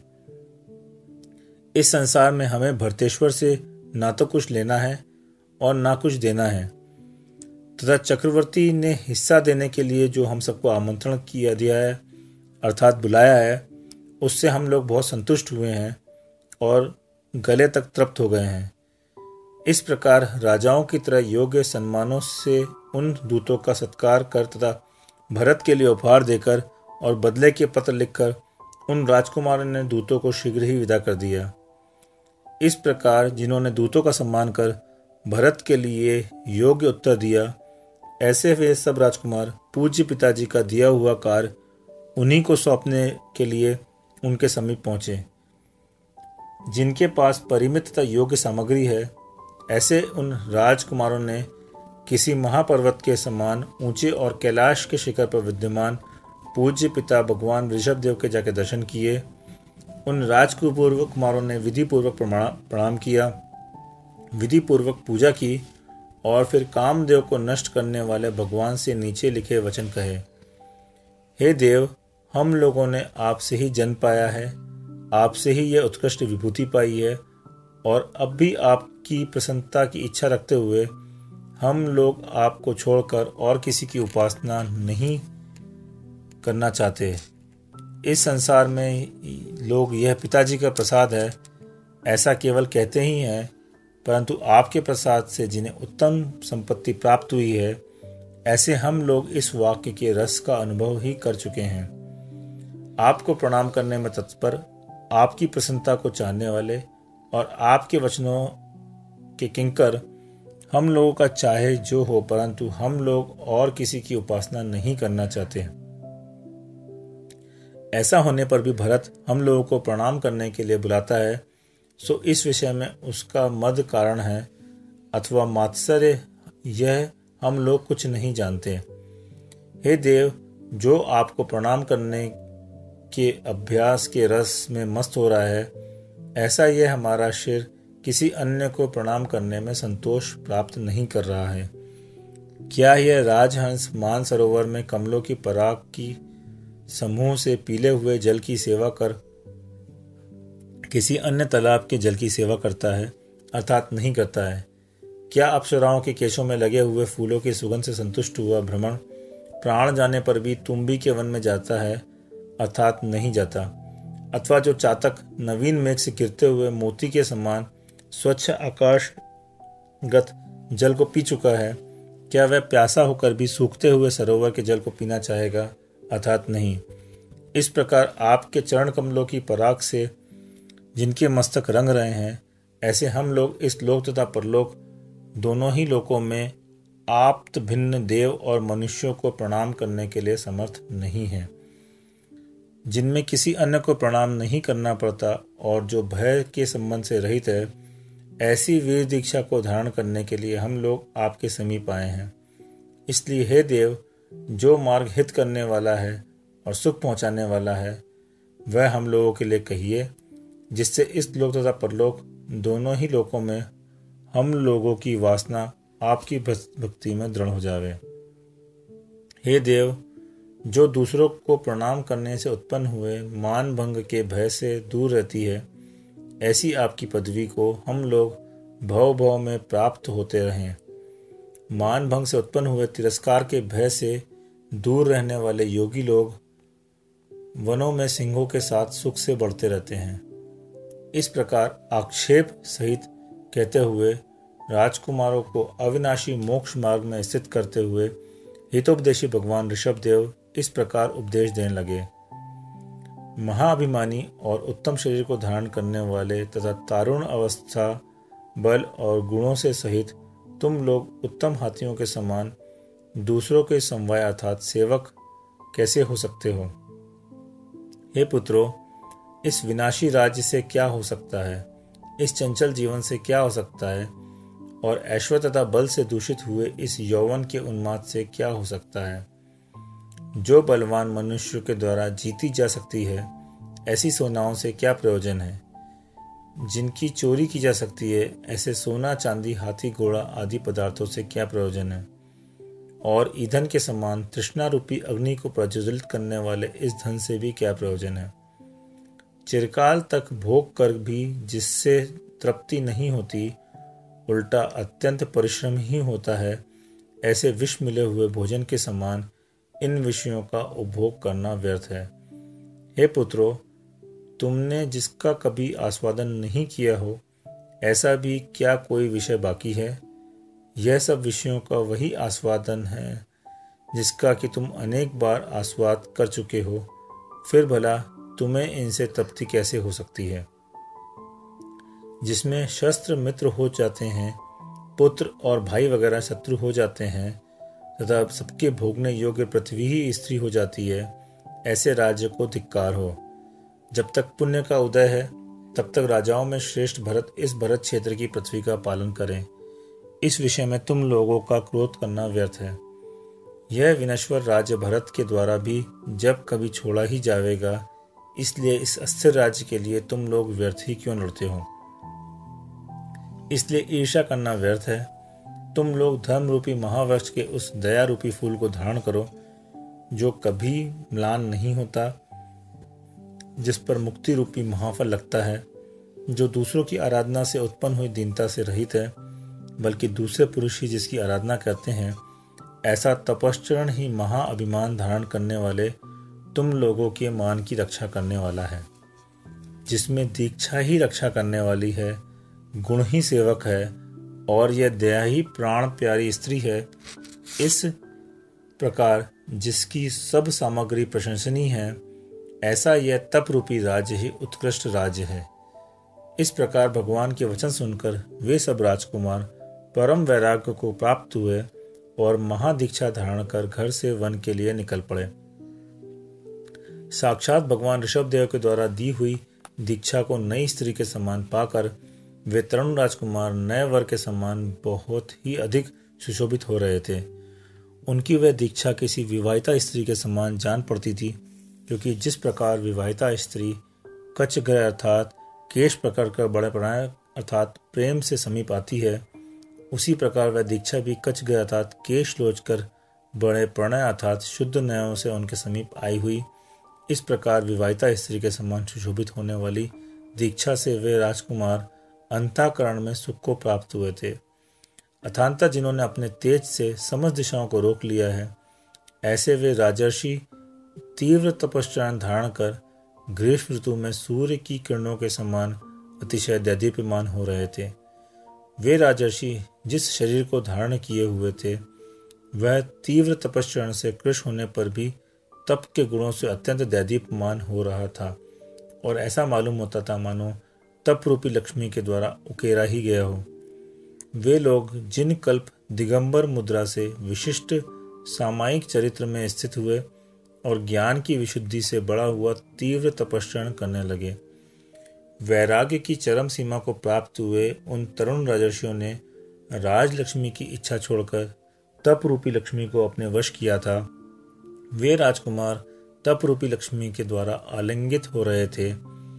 इस संसार में हमें भरतेश्वर से ना तो कुछ लेना है और ना कुछ देना है, तथा चक्रवर्ती ने हिस्सा देने के लिए जो हम सबको आमंत्रण किया दिया है, अर्थात बुलाया है, उससे हम लोग बहुत संतुष्ट हुए हैं और गले तक तृप्त हो गए हैं। इस प्रकार राजाओं की तरह योग्य सम्मानों से उन दूतों का सत्कार कर तथा भरत के लिए उपहार देकर और बदले के पत्र लिखकर उन राजकुमारों ने दूतों को शीघ्र ही विदा कर दिया। इस प्रकार जिन्होंने दूतों का सम्मान कर भरत के लिए योग्य उत्तर दिया, ऐसे वे सब राजकुमार पूज्य पिताजी का दिया हुआ कार्य उन्हीं को सौंपने के लिए उनके समीप पहुंचे। जिनके पास परिमित तथा योग्य सामग्री है, ऐसे उन राजकुमारों ने किसी महापर्वत के समान ऊंचे और कैलाश के शिखर पर विद्यमान पूज्य पिता भगवान ऋषभ देव के जाके दर्शन किए। उन राजकुमारों ने विधि पूर्वक प्रणाम किया, विधि पूर्वक पूजा की और फिर कामदेव को नष्ट करने वाले भगवान से नीचे लिखे वचन कहे, हे देव, हम लोगों ने आपसे ही जन्म पाया है, आपसे ही यह उत्कृष्ट विभूति पाई है और अब भी आपकी प्रसन्नता की इच्छा रखते हुए हम लोग आपको छोड़कर और किसी की उपासना नहीं करना चाहते। इस संसार में लोग यह पिताजी का प्रसाद है ऐसा केवल कहते ही हैं, परंतु आपके प्रसाद से जिन्हें उत्तम संपत्ति प्राप्त हुई है, ऐसे हम लोग इस वाक्य के रस का अनुभव ही कर चुके हैं। आपको प्रणाम करने में तत्पर, आपकी प्रसन्नता को चाहने वाले और आपके वचनों के किंकर हम लोगों का चाहे जो हो, परंतु हम लोग और किसी की उपासना नहीं करना चाहते। ऐसा होने पर भी भरत हम लोगों को प्रणाम करने के लिए बुलाता है, सो इस विषय में उसका मद कारण है अथवा मात्सर्य, यह हम लोग कुछ नहीं जानते। हे देव, जो आपको प्रणाम करने के अभ्यास के रस में मस्त हो रहा है, ऐसा यह हमारा शिर किसी अन्य को प्रणाम करने में संतोष प्राप्त नहीं कर रहा है। क्या यह राजहंस मानसरोवर में कमलों की पराग की समूह से पीले हुए जल की सेवा कर किसी अन्य तालाब के जल की सेवा करता है, अर्थात नहीं करता है? क्या अप्सराओं के केशों में लगे हुए फूलों की सुगंध से संतुष्ट हुआ भ्रमण प्राण जाने पर भी तुम्बी के वन में जाता है, अर्थात नहीं जाता? अथवा जो चातक नवीन मेघ से गिरते हुए मोती के समान स्वच्छ आकाशगत जल को पी चुका है, क्या वह प्यासा होकर भी सूखते हुए सरोवर के जल को पीना चाहेगा, अर्थात नहीं? इस प्रकार आपके चरण कमलों की पराग से जिनके मस्तक रंग रहे हैं, ऐसे हम लोग इस लोक तथा परलोक दोनों ही लोकों में आप्त भिन्न देव और मनुष्यों को प्रणाम करने के लिए समर्थ नहीं हैं। जिनमें किसी अन्य को प्रणाम नहीं करना पड़ता और जो भय के संबंध से रहित है, ऐसी वीर दीक्षा को धारण करने के लिए हम लोग आपके समीप आए हैं। इसलिए हे देव, जो मार्ग हित करने वाला है और सुख पहुंचाने वाला है, वह हम लोगों के लिए कहिए जिससे इस लोक तथा परलोक दोनों ही लोकों में हम लोगों की वासना आपकी भक्ति में दृढ़ हो जावे। हे देव, जो दूसरों को प्रणाम करने से उत्पन्न हुए मान भंग के भय से दूर रहती है, ऐसी आपकी पदवी को हम लोग भव भव में प्राप्त होते रहें। मान भंग से उत्पन्न हुए तिरस्कार के भय से दूर रहने वाले योगी लोग वनों में सिंहों के साथ सुख से बढ़ते रहते हैं। इस प्रकार आक्षेप सहित कहते हुए राजकुमारों को अविनाशी मोक्ष मार्ग में स्थित करते हुए हितोपदेशी भगवान ऋषभदेव इस प्रकार उपदेश देने लगे। महाअभिमानी और उत्तम शरीर को धारण करने वाले तथा तारुण अवस्था, बल और गुणों से सहित तुम लोग उत्तम हाथियों के समान दूसरों के समवाय अर्थात सेवक कैसे हो सकते हो? हे पुत्रों, इस विनाशी राज्य से क्या हो सकता है? इस चंचल जीवन से क्या हो सकता है? और ऐश्वर्य तथा बल से दूषित हुए इस यौवन के उन्माद से क्या हो सकता है? जो बलवान मनुष्य के द्वारा जीती जा सकती है, ऐसी सेनाओं से क्या प्रयोजन है? जिनकी चोरी की जा सकती है, ऐसे सोना चांदी हाथी घोड़ा आदि पदार्थों से क्या प्रयोजन है? और ईंधन के समान तृष्णा रूपी अग्नि को प्रज्वलित करने वाले इस धन से भी क्या प्रयोजन है? चिरकाल तक भोग कर भी जिससे तृप्ति नहीं होती, उल्टा अत्यंत परिश्रम ही होता है, ऐसे विष मिले हुए भोजन के समान इन विषयों का उपभोग करना व्यर्थ है। हे पुत्रों, तुमने जिसका कभी आस्वादन नहीं किया हो, ऐसा भी क्या कोई विषय बाकी है? यह सब विषयों का वही आस्वादन है जिसका कि तुम अनेक बार आस्वाद कर चुके हो, फिर भला तुम्हें इनसे तृप्ति कैसे हो सकती है? जिसमें शस्त्र मित्र हो जाते हैं, पुत्र और भाई वगैरह शत्रु हो जाते हैं तथा सबके भोगने योग्य पृथ्वी ही स्त्री हो जाती है, ऐसे राज्य को धिक्कार हो। जब तक पुण्य का उदय है, तब तक राजाओं में श्रेष्ठ भरत इस भरत क्षेत्र की पृथ्वी का पालन करें। इस विषय में तुम लोगों का क्रोध करना व्यर्थ है। यह विनश्वर राज्य भरत के द्वारा भी जब कभी छोड़ा ही जाएगा, इसलिए इस अस्थिर राज्य के लिए तुम लोग व्यर्थ ही क्यों लड़ते हो? इसलिए ईर्ष्या करना व्यर्थ है। तुम लोग धर्म रूपी महावृक्ष के उस दया रूपी फूल को धारण करो, जो कभी म्लान नहीं होता, जिस पर मुक्ति रूपी महाफल लगता है, जो दूसरों की आराधना से उत्पन्न हुई दीनता से रहित है, बल्कि दूसरे पुरुष ही जिसकी आराधना करते हैं। ऐसा तपश्चरण ही महाअभिमान धारण करने वाले तुम लोगों के मान की रक्षा करने वाला है, जिसमें दीक्षा ही रक्षा करने वाली है, गुण ही सेवक है, और यह दया ही प्राण प्यारी स्त्री है। इस प्रकार जिसकी सब सामग्री प्रशंसनीय है, ऐसा यह तप रूपी राज्य ही उत्कृष्ट राज्य है। इस प्रकार भगवान के वचन सुनकर वे सब राजकुमार परम वैराग्य को प्राप्त हुए और महादीक्षा धारण कर घर से वन के लिए निकल पड़े। साक्षात भगवान ऋषभदेव के द्वारा दी हुई दीक्षा को नई स्त्री के समान पाकर वे तरुण राजकुमार नए वर के समान बहुत ही अधिक सुशोभित हो रहे थे। उनकी वह दीक्षा किसी विवाहिता स्त्री के समान जान पड़ती थी, क्योंकि जिस प्रकार विवाहिता स्त्री कच्च ग्रह अर्थात केश पकड़कर बड़े प्रणय अर्थात प्रेम से समीप आती है, उसी प्रकार वह दीक्षा भी कच्च ग्रह अर्थात केश लोचकर बड़े प्रणय अर्थात शुद्ध नयों से उनके समीप आई हुई। इस प्रकार विवाहिता स्त्री के समान सुशोभित होने वाली दीक्षा से वे राजकुमार अंतःकरण में सुख को प्राप्त हुए थे। अथांता जिन्होंने अपने तेज से समस्त दिशाओं को रोक लिया है, ऐसे वे राजर्षि तीव्र तपश्चर्या धारण कर ग्रीष्म ऋतु में सूर्य की किरणों के समान अतिशय दैदीप्यमान हो रहे थे। वे राजर्षि जिस शरीर को धारण किए हुए थे, वह तीव्र तपश्चर्या से कृश होने पर भी तप के गुणों से अत्यंत दैदीप्यमान हो रहा था, और ऐसा मालूम होता था मानो तप रूपी लक्ष्मी के द्वारा उकेरा ही गया हो। वे लोग जिन कल्प दिगंबर मुद्रा से विशिष्ट सामायिक चरित्र में स्थित हुए और ज्ञान की विशुद्धि से बड़ा हुआ तीव्र तपश्चरण करने लगे, वैराग्य की चरम सीमा को प्राप्त हुए उन तरुण राजर्षियों ने राजलक्ष्मी की इच्छा छोड़कर तप रूपी लक्ष्मी को अपने वश किया था। वे राजकुमार तप रूपी लक्ष्मी के द्वारा आलिंगित हो रहे थे।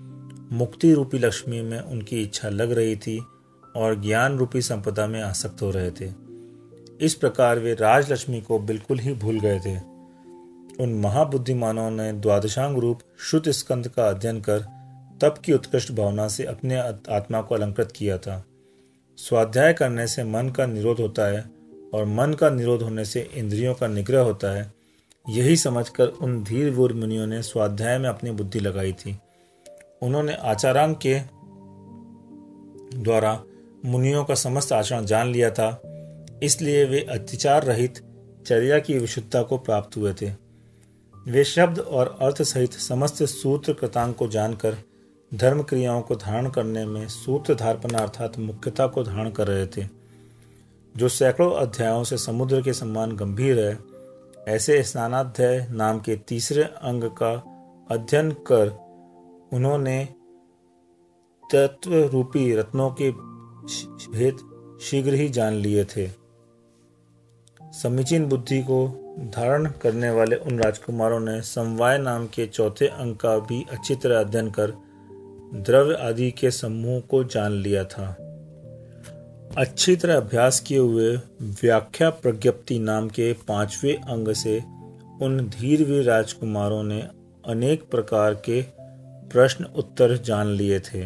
मुक्ति रूपी लक्ष्मी में उनकी इच्छा लग रही थी और ज्ञान रूपी संपदा में आसक्त हो रहे थे। इस प्रकार वे राजलक्ष्मी को बिल्कुल ही भूल गए थे। उन महाबुद्धिमानों ने द्वादशांग रूप श्रुत स्कंद का अध्ययन कर तप की उत्कृष्ट भावना से अपने आत्मा को अलंकृत किया था। स्वाध्याय करने से मन का निरोध होता है और मन का निरोध होने से इंद्रियों का निग्रह होता है। यही समझकर उन धीर वीर मुनियों ने स्वाध्याय में अपनी बुद्धि लगाई थी। उन्होंने आचारांग के द्वारा मुनियों का समस्त आचरण जान लिया था, इसलिए वे अत्याचार रहित चर्या की विशुद्धता को प्राप्त हुए थे। वे शब्द और अर्थ सहित समस्त सूत्र कृतांग को जानकर धर्म क्रियाओं को धारण करने में सूत्रधारपना अर्थात मुख्यता को धारण कर रहे थे। जो सैकड़ों अध्यायों से समुद्र के समान गंभीर है, ऐसे स्नानाध्याय नाम के तीसरे अंग का अध्ययन कर उन्होंने तत्व रूपी रत्नों के भेद शीघ्र ही जान लिए थे। समीचीन बुद्धि को धारण करने वाले उन राजकुमारों ने समवाय नाम के चौथे अंग का भी अच्छी तरह अध्ययन कर द्रव्य आदि के समूह को जान लिया था। अच्छी तरह अभ्यास किए हुए व्याख्या प्रज्ञप्ति नाम के पांचवें अंग से उन धीरवीर राजकुमारों ने अनेक प्रकार के प्रश्न उत्तर जान लिए थे।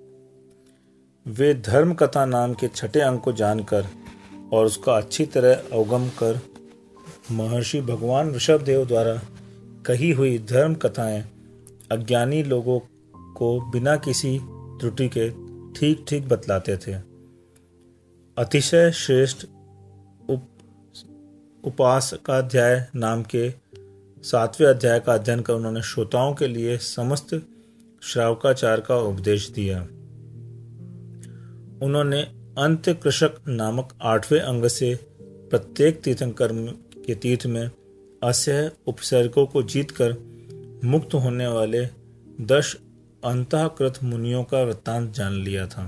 वे धर्म कथा नाम के छठे अंग को जानकर और उसका अच्छी तरह अवगम कर महर्षि भगवान ऋषभदेव द्वारा कही हुई धर्म कथाएं अज्ञानी लोगों को बिना किसी त्रुटि के ठीक ठीक बतलाते थे। अतिशय श्रेष्ठ उपासकाध्याय नाम के 7वें अध्याय का अध्ययन कर उन्होंने श्रोताओं के लिए समस्त श्रावकाचार का उपदेश दिया। उन्होंने अंत्य कृषक नामक 8वें अंग से प्रत्येक तीर्थंकर के तीर्थ में असह्य उपसर्गों को जीतकर मुक्त होने वाले 10 अंतःकृत मुनियों का वृत्तांत जान लिया था।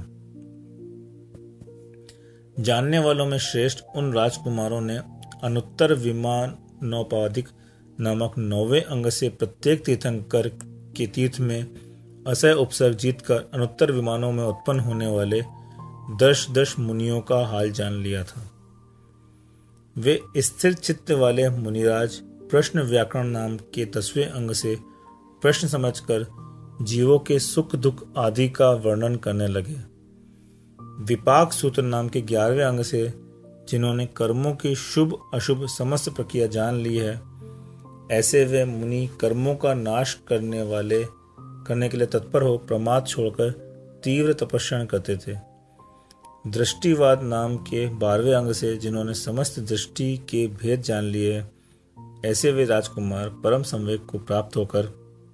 जानने वालों में श्रेष्ठ उन राजकुमारों ने अनुत्तर विमानोपाधिक नामक 9वें अंग से प्रत्येक तीर्थंकर के तीर्थ में असह्य उपसर्ग जीतकर अनुत्तर विमानों में उत्पन्न होने वाले 10 मुनियों का हाल जान लिया था। वे स्थिर चित्त वाले मुनिराज प्रश्न व्याकरण नाम के 10वें अंग से प्रश्न समझकर जीवों के सुख दुख आदि का वर्णन करने लगे। विपाक सूत्र नाम के 11वें अंग से जिन्होंने कर्मों की शुभ अशुभ समस्त प्रक्रिया जान ली है, ऐसे वे मुनि कर्मों का नाश करने के लिए तत्पर हो प्रमाद छोड़कर तीव्र तपस्या करते थे। दृष्टिवाद नाम के 12वें अंग से जिन्होंने समस्त दृष्टि के भेद जान लिए, ऐसे वे राजकुमार परम संवेग को प्राप्त होकर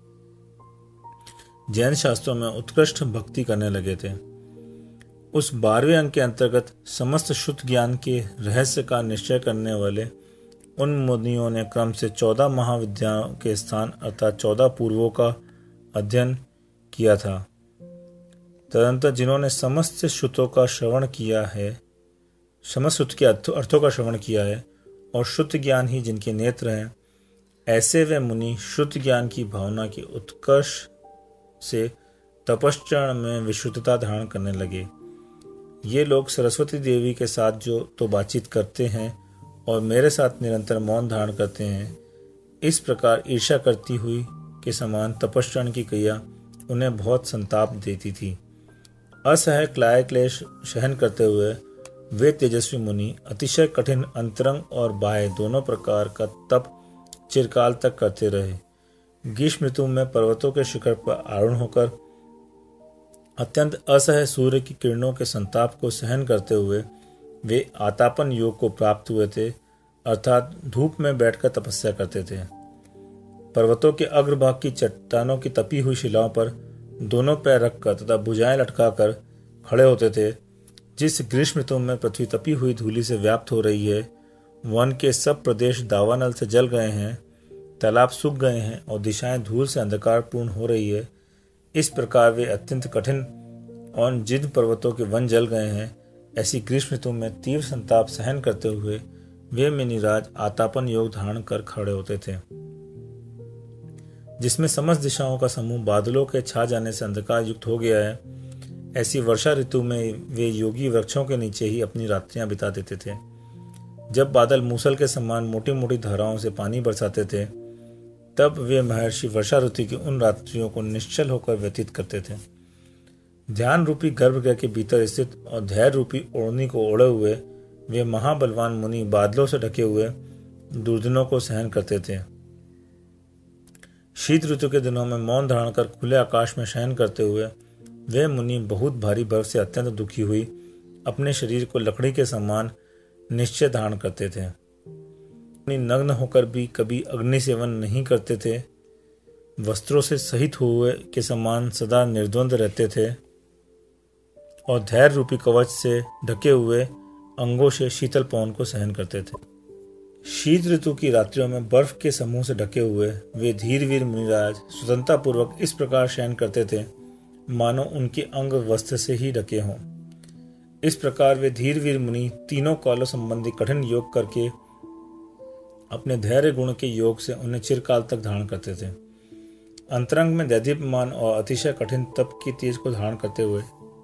जैन शास्त्रों में उत्कृष्ट भक्ति करने लगे थे। उस 12वें अंग के अंतर्गत समस्त शुद्ध ज्ञान के रहस्य का निश्चय करने वाले उन मुनियों ने क्रम से 14 महाविद्याओं के स्थान अर्थात 14 पूर्वों का अध्ययन किया था। तदनंतर जिन्होंने समस्त श्रुतों का श्रवण किया है, समस्त श्रुत के अर्थों का श्रवण किया है और शुद्ध ज्ञान ही जिनके नेत्र हैं, ऐसे वे मुनि शुद्ध ज्ञान की भावना की उत्कर्ष से तपश्चरण में विशुद्धता धारण करने लगे। ये लोग सरस्वती देवी के साथ जो तो बातचीत करते हैं और मेरे साथ निरंतर मौन धारण करते हैं, इस प्रकार ईर्ष्या करती हुई के समान तपश्चरण की क्रिया उन्हें बहुत संताप देती थी। असह्य क्लाय क्लेश सहन करते हुए वे तेजस्वी मुनि अतिशय कठिन अंतरंग और बाह्य दोनों प्रकार का तप चिरकाल तक करते रहे। ग्रीष्म ऋतु में पर्वतों के शिखर पर आरूढ़ होकर अत्यंत असह्य सूर्य की किरणों के संताप को सहन करते हुए वे आतापन योग को प्राप्त हुए थे, अर्थात धूप में बैठकर तपस्या करते थे। पर्वतों के अग्रभाग की चट्टानों की तपी हुई शिलाओं पर दोनों पैर रखकर तथा भुजाएं लटकाकर खड़े होते थे। जिस ग्रीष्म ऋतु में पृथ्वी तपी हुई धूलि से व्याप्त हो रही है, वन के सब प्रदेश दावानल से जल गए हैं, तालाब सूख गए हैं और दिशाएं धूल से अंधकारपूर्ण हो रही है, इस प्रकार वे अत्यंत कठिन और जिन पर्वतों के वन जल गए हैं, ऐसी ग्रीष्म ऋतु में तीव्र संताप सहन करते हुए वे मुनिराज आतापन योग धारण कर खड़े होते थे। जिसमें समस्त दिशाओं का समूह बादलों के छा जाने से अंधकार युक्त हो गया है, ऐसी वर्षा ऋतु में वे योगी वृक्षों के नीचे ही अपनी रात्रियां बिता देते थे। जब बादल मूसल के समान मोटी मोटी धाराओं से पानी बरसाते थे, तब वे महर्षि वर्षा ऋतु की उन रात्रियों को निश्चल होकर व्यतीत करते थे। ध्यान रूपी गर्भगृह के भीतर स्थित और धैर्य रूपी ओढ़नी को ओढ़े हुए वे महाबलवान मुनि बादलों से ढके हुए दुर्दिनों को सहन करते थे। शीत ऋतु के दिनों में मौन धारण कर खुले आकाश में शयन करते हुए वे मुनि बहुत भारी बर्फ से अत्यंत दुखी हुई अपने शरीर को लकड़ी के समान निश्चय धारण करते थे। नग्न होकर भी कभी अग्नि सेवन नहीं करते थे, वस्त्रों से सहित हुए के समान सदा निर्द्वंद रहते थे और धैर्य रूपी कवच से ढके हुए अंगों से शीतल पवन को सहन करते थे। शीत ऋतु की रात्रियों में बर्फ के समूह से ढके हुए वे धीरवीर मुनिराज स्वतंत्रता पूर्वक इस प्रकार शयन करते थे मानो उनके अंग वस्त्र से ही ढके हों। इस प्रकार वे धीरवीर मुनि तीनों कालों संबंधी कठिन योग करके अपने धैर्य गुण के योग से उन्हें चिरकाल तक धारण करते थे। अंतरंग में दैदीप्यमान और अतिशय कठिन तप की तेज को धारण करते हुए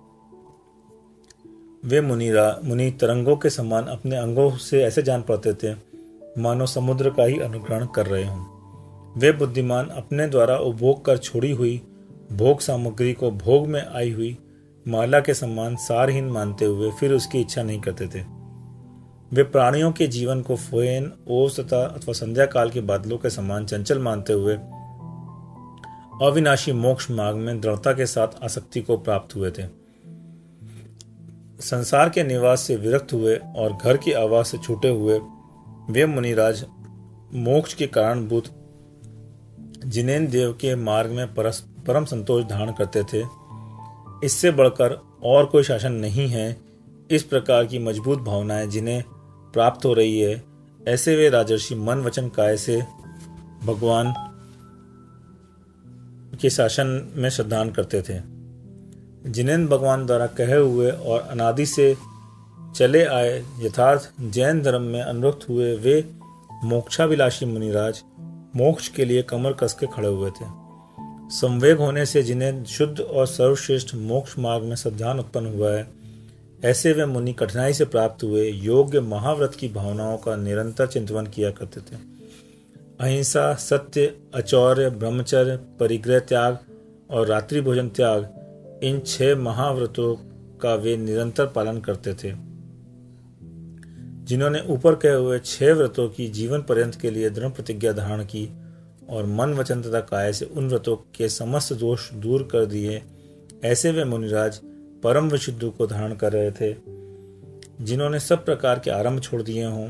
वे मुनि तरंगों के समान अपने अंगों से ऐसे जान पड़ते थे मानो समुद्र का ही अनुग्रहण कर रहे हों। वे बुद्धिमान अपने द्वारा उपभोग कर छोड़ी हुई भोग सामग्री को भोग में आई हुई माला के समान सारहीन मानते हुए फिर उसकी इच्छा नहीं करते थे। वे प्राणियों के जीवन को फोयन, ओस तथा अथवा संध्या काल के बादलों के समान चंचल मानते हुए अविनाशी मोक्ष मार्ग में दृढ़ता के साथ आसक्ति को प्राप्त हुए थे। संसार के निवास से विरक्त हुए और घर की आवाज से छूटे हुए वे मुनिराज मोक्ष के कारणभूत जिनेन्द्र देव के मार्ग में परम संतोष धारण करते थे। इससे बढ़कर और कोई शासन नहीं है। इस प्रकार की मजबूत भावनाएं जिन्हें प्राप्त हो रही है, ऐसे वे राजर्षि मन वचन काय से भगवान के शासन में श्रद्धान करते थे। जिनेन्द्र भगवान द्वारा कहे हुए और अनादि से चले आए यथार्थ जैन धर्म में अनुरक्त हुए वे मोक्षाभिलाषी मुनिराज मोक्ष के लिए कमर कस के खड़े हुए थे। संवेग होने से जिन्हें शुद्ध और सर्वश्रेष्ठ मोक्ष मार्ग में श्रद्धान उत्पन्न हुआ है, ऐसे वे मुनि कठिनाई से प्राप्त हुए योग्य महाव्रत की भावनाओं का निरंतर चिंतन किया करते थे। अहिंसा, सत्य, अचौर्य, ब्रह्मचर्य, परिग्रह त्याग और रात्रि भोजन त्याग, इन 6 महाव्रतों का वे निरंतर पालन करते थे। जिन्होंने ऊपर कहे हुए 6 व्रतों की जीवन पर्यंत के लिए दृढ़ प्रतिज्ञा धारण की और मन वचन तथा काय से उन व्रतों के समस्त दोष दूर कर दिए, ऐसे वे मुनिराज परम विशुद्धि को धारण कर रहे थे। जिन्होंने सब प्रकार के आरंभ छोड़ दिए हों,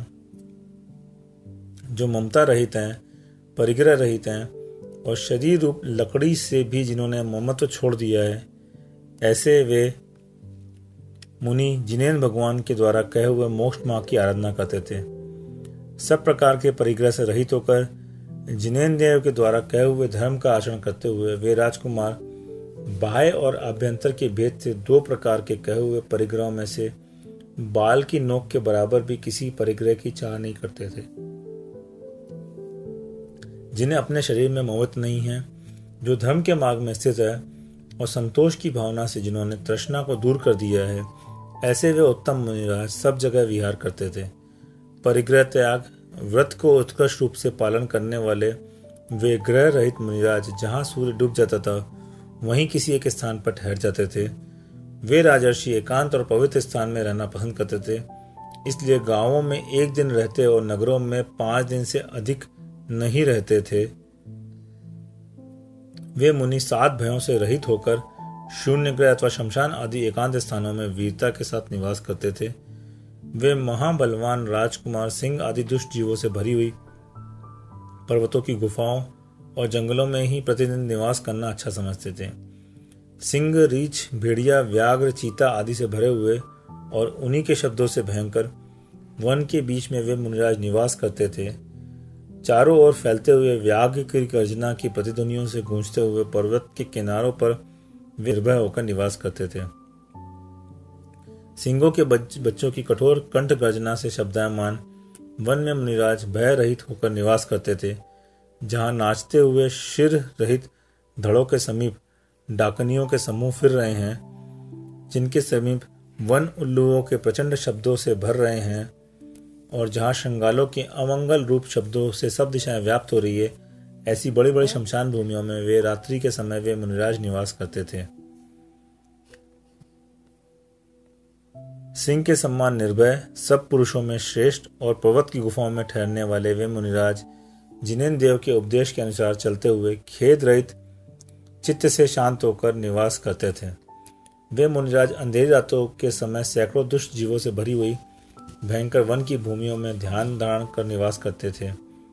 जो ममता रहित हैं, परिग्रह रहित हैं और शरीर रूप लकड़ी से भी जिन्होंने ममत्व छोड़ दिया है, ऐसे वे मुनि जिनेन्द्र भगवान के द्वारा कहे हुए मोक्ष मार्ग की आराधना करते थे। सब प्रकार के परिग्रह से रहित होकर जिनेन्द्र देव के द्वारा कहे हुए धर्म का आचरण करते हुए वे राजकुमार बाह्य और आभ्यंतर के भेद से 2 प्रकार के कहे हुए परिग्रहों में से बाल की नोक के बराबर भी किसी परिग्रह की चाह नहीं करते थे। जिन्हें अपने शरीर में ममत्व नहीं है, जो धर्म के मार्ग में स्थित है और संतोष की भावना से जिन्होंने तृष्णा को दूर कर दिया है, ऐसे वे उत्तम मुनिराज सब जगह विहार करते थे। परिग्रह त्याग व्रत को उत्कृष्ट रूप से पालन करने वाले वे ग्रह रहित मुनिराज जहाँ सूर्य डूब जाता था वहीं किसी एक स्थान पर ठहर जाते थे। वे राजर्षि एकांत और पवित्र स्थान में रहना पसंद करते थे, इसलिए गांवों में 1 दिन रहते और नगरों में 5 दिन से अधिक नहीं रहते थे। वे मुनि 7 भयों से रहित होकर शून्य ग्रह अथवा शमशान आदि एकांत स्थानों में वीरता के साथ निवास करते थे। वे महाबलवान राजकुमार सिंह आदि दुष्ट जीवों से भरी हुई पर्वतों की गुफाओं और जंगलों में ही प्रतिदिन निवास करना अच्छा समझते थे। सिंह, रीछ, भेड़िया, व्याघ्र, चीता आदि से भरे हुए और उन्हीं के शब्दों से भयंकर वन के बीच में वे मुनिराज निवास करते थे। चारों ओर फैलते हुए व्याघ्र की गर्जना की प्रतिध्वनियों से गूंजते हुए पर्वत के किनारों पर वे निर्भय होकर निवास करते थे। सिंहों के बच्चों की कठोर कंठ गर्जना से शब्दायमान वन में मुनिराज भय रहित होकर निवास करते थे। जहाँ नाचते हुए शिर रहित धड़ों के समीप डाकनियों के समूह फिर रहे हैं, जिनके समीप वन उल्लुओं के प्रचंड शब्दों से भर रहे हैं, और जहाँ श्रृंगालों के अमंगल रूप शब्दों से सब दिशाएं व्याप्त हो रही है, ऐसी बड़ी बड़ी शमशान भूमियों में वे रात्रि के समय वे मुनिराज निवास करते थे। सिंह के सम्मान निर्भय, सब पुरुषों में श्रेष्ठ और पर्वत की गुफाओं में ठहरने वाले वे मुनिराज जिनेन्द्र देव के उपदेश के अनुसार चलते हुए खेद रहित चित्त से शांत होकर निवास करते थे। वे मुनिराज अंधेरी रातों के समय सैकड़ों दुष्ट जीवों से भरी हुई भयंकर वन की भूमियों में ध्यान धारण कर निवास करते थे,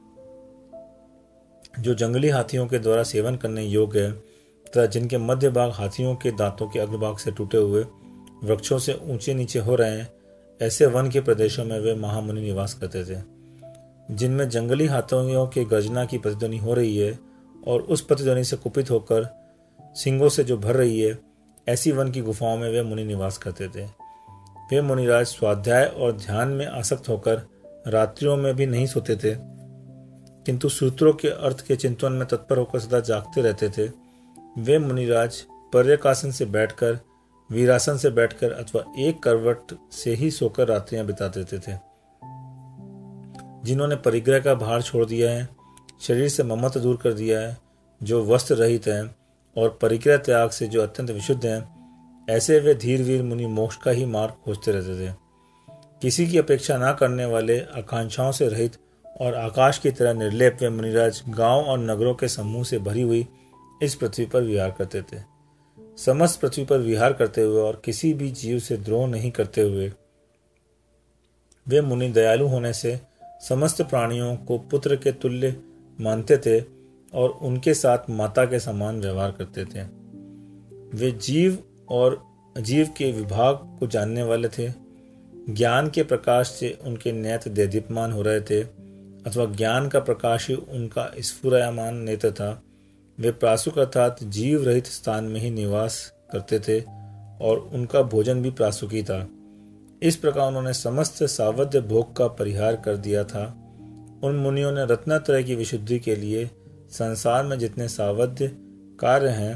जो जंगली हाथियों के द्वारा सेवन करने योग्य है तथा जिनके मध्य भाग हाथियों के दांतों के अग्रभाग से टूटे हुए वृक्षों से ऊंचे नीचे हो रहे हैं। ऐसे वन के प्रदेशों में वे महामुनि निवास करते थे, जिनमें जंगली हाथियों के गर्जना की प्रतिध्वनि हो रही है और उस प्रतिध्वनि से कुपित होकर सिंगों से जो भर रही है, ऐसी वन की गुफाओं में वे मुनि निवास करते थे। वे मुनिराज स्वाध्याय और ध्यान में आसक्त होकर रात्रियों में भी नहीं सोते थे, किंतु सूत्रों के अर्थ के चिंतन में तत्पर होकर सदा जागते रहते थे। वे मुनिराज पर्यकासन से बैठकर, वीरासन से बैठकर अथवा एक करवट से ही सोकर रात्रियां बिता देते थे। जिन्होंने परिग्रह का भार छोड़ दिया है, शरीर से ममत्व दूर कर दिया है, जो वस्त्र रहित हैं और परिग्रह त्याग से जो अत्यंत विशुद्ध हैं, ऐसे वे धीर वीर मुनि मोक्ष का ही मार्ग खोजते रहते थे। किसी की अपेक्षा न करने वाले, आकांक्षाओं से रहित और आकाश की तरह निर्लेप वे मुनिराज गांव और नगरों के समूह से भरी हुई इस पृथ्वी पर विहार करते थे। समस्त पृथ्वी पर विहार करते हुए और किसी भी जीव से द्रोह नहीं करते हुए वे मुनि दयालु होने से समस्त प्राणियों को पुत्र के तुल्य मानते थे और उनके साथ माता के समान व्यवहार करते थे। वे जीव और अजीव के विभाग को जानने वाले थे। ज्ञान के प्रकाश से उनके नेत्र देदीप्यमान हो रहे थे, अथवा ज्ञान का प्रकाश ही उनका स्फुरयमान नेत्र था। वे प्रासुक अर्थात जीव रहित स्थान में ही निवास करते थे और उनका भोजन भी प्रासुकी था। इस प्रकार उन्होंने समस्त सावध्य भोग का परिहार कर दिया था। उन मुनियों ने रत्नत्रय की विशुद्धि के लिए संसार में जितने सावध्य कार्य हैं,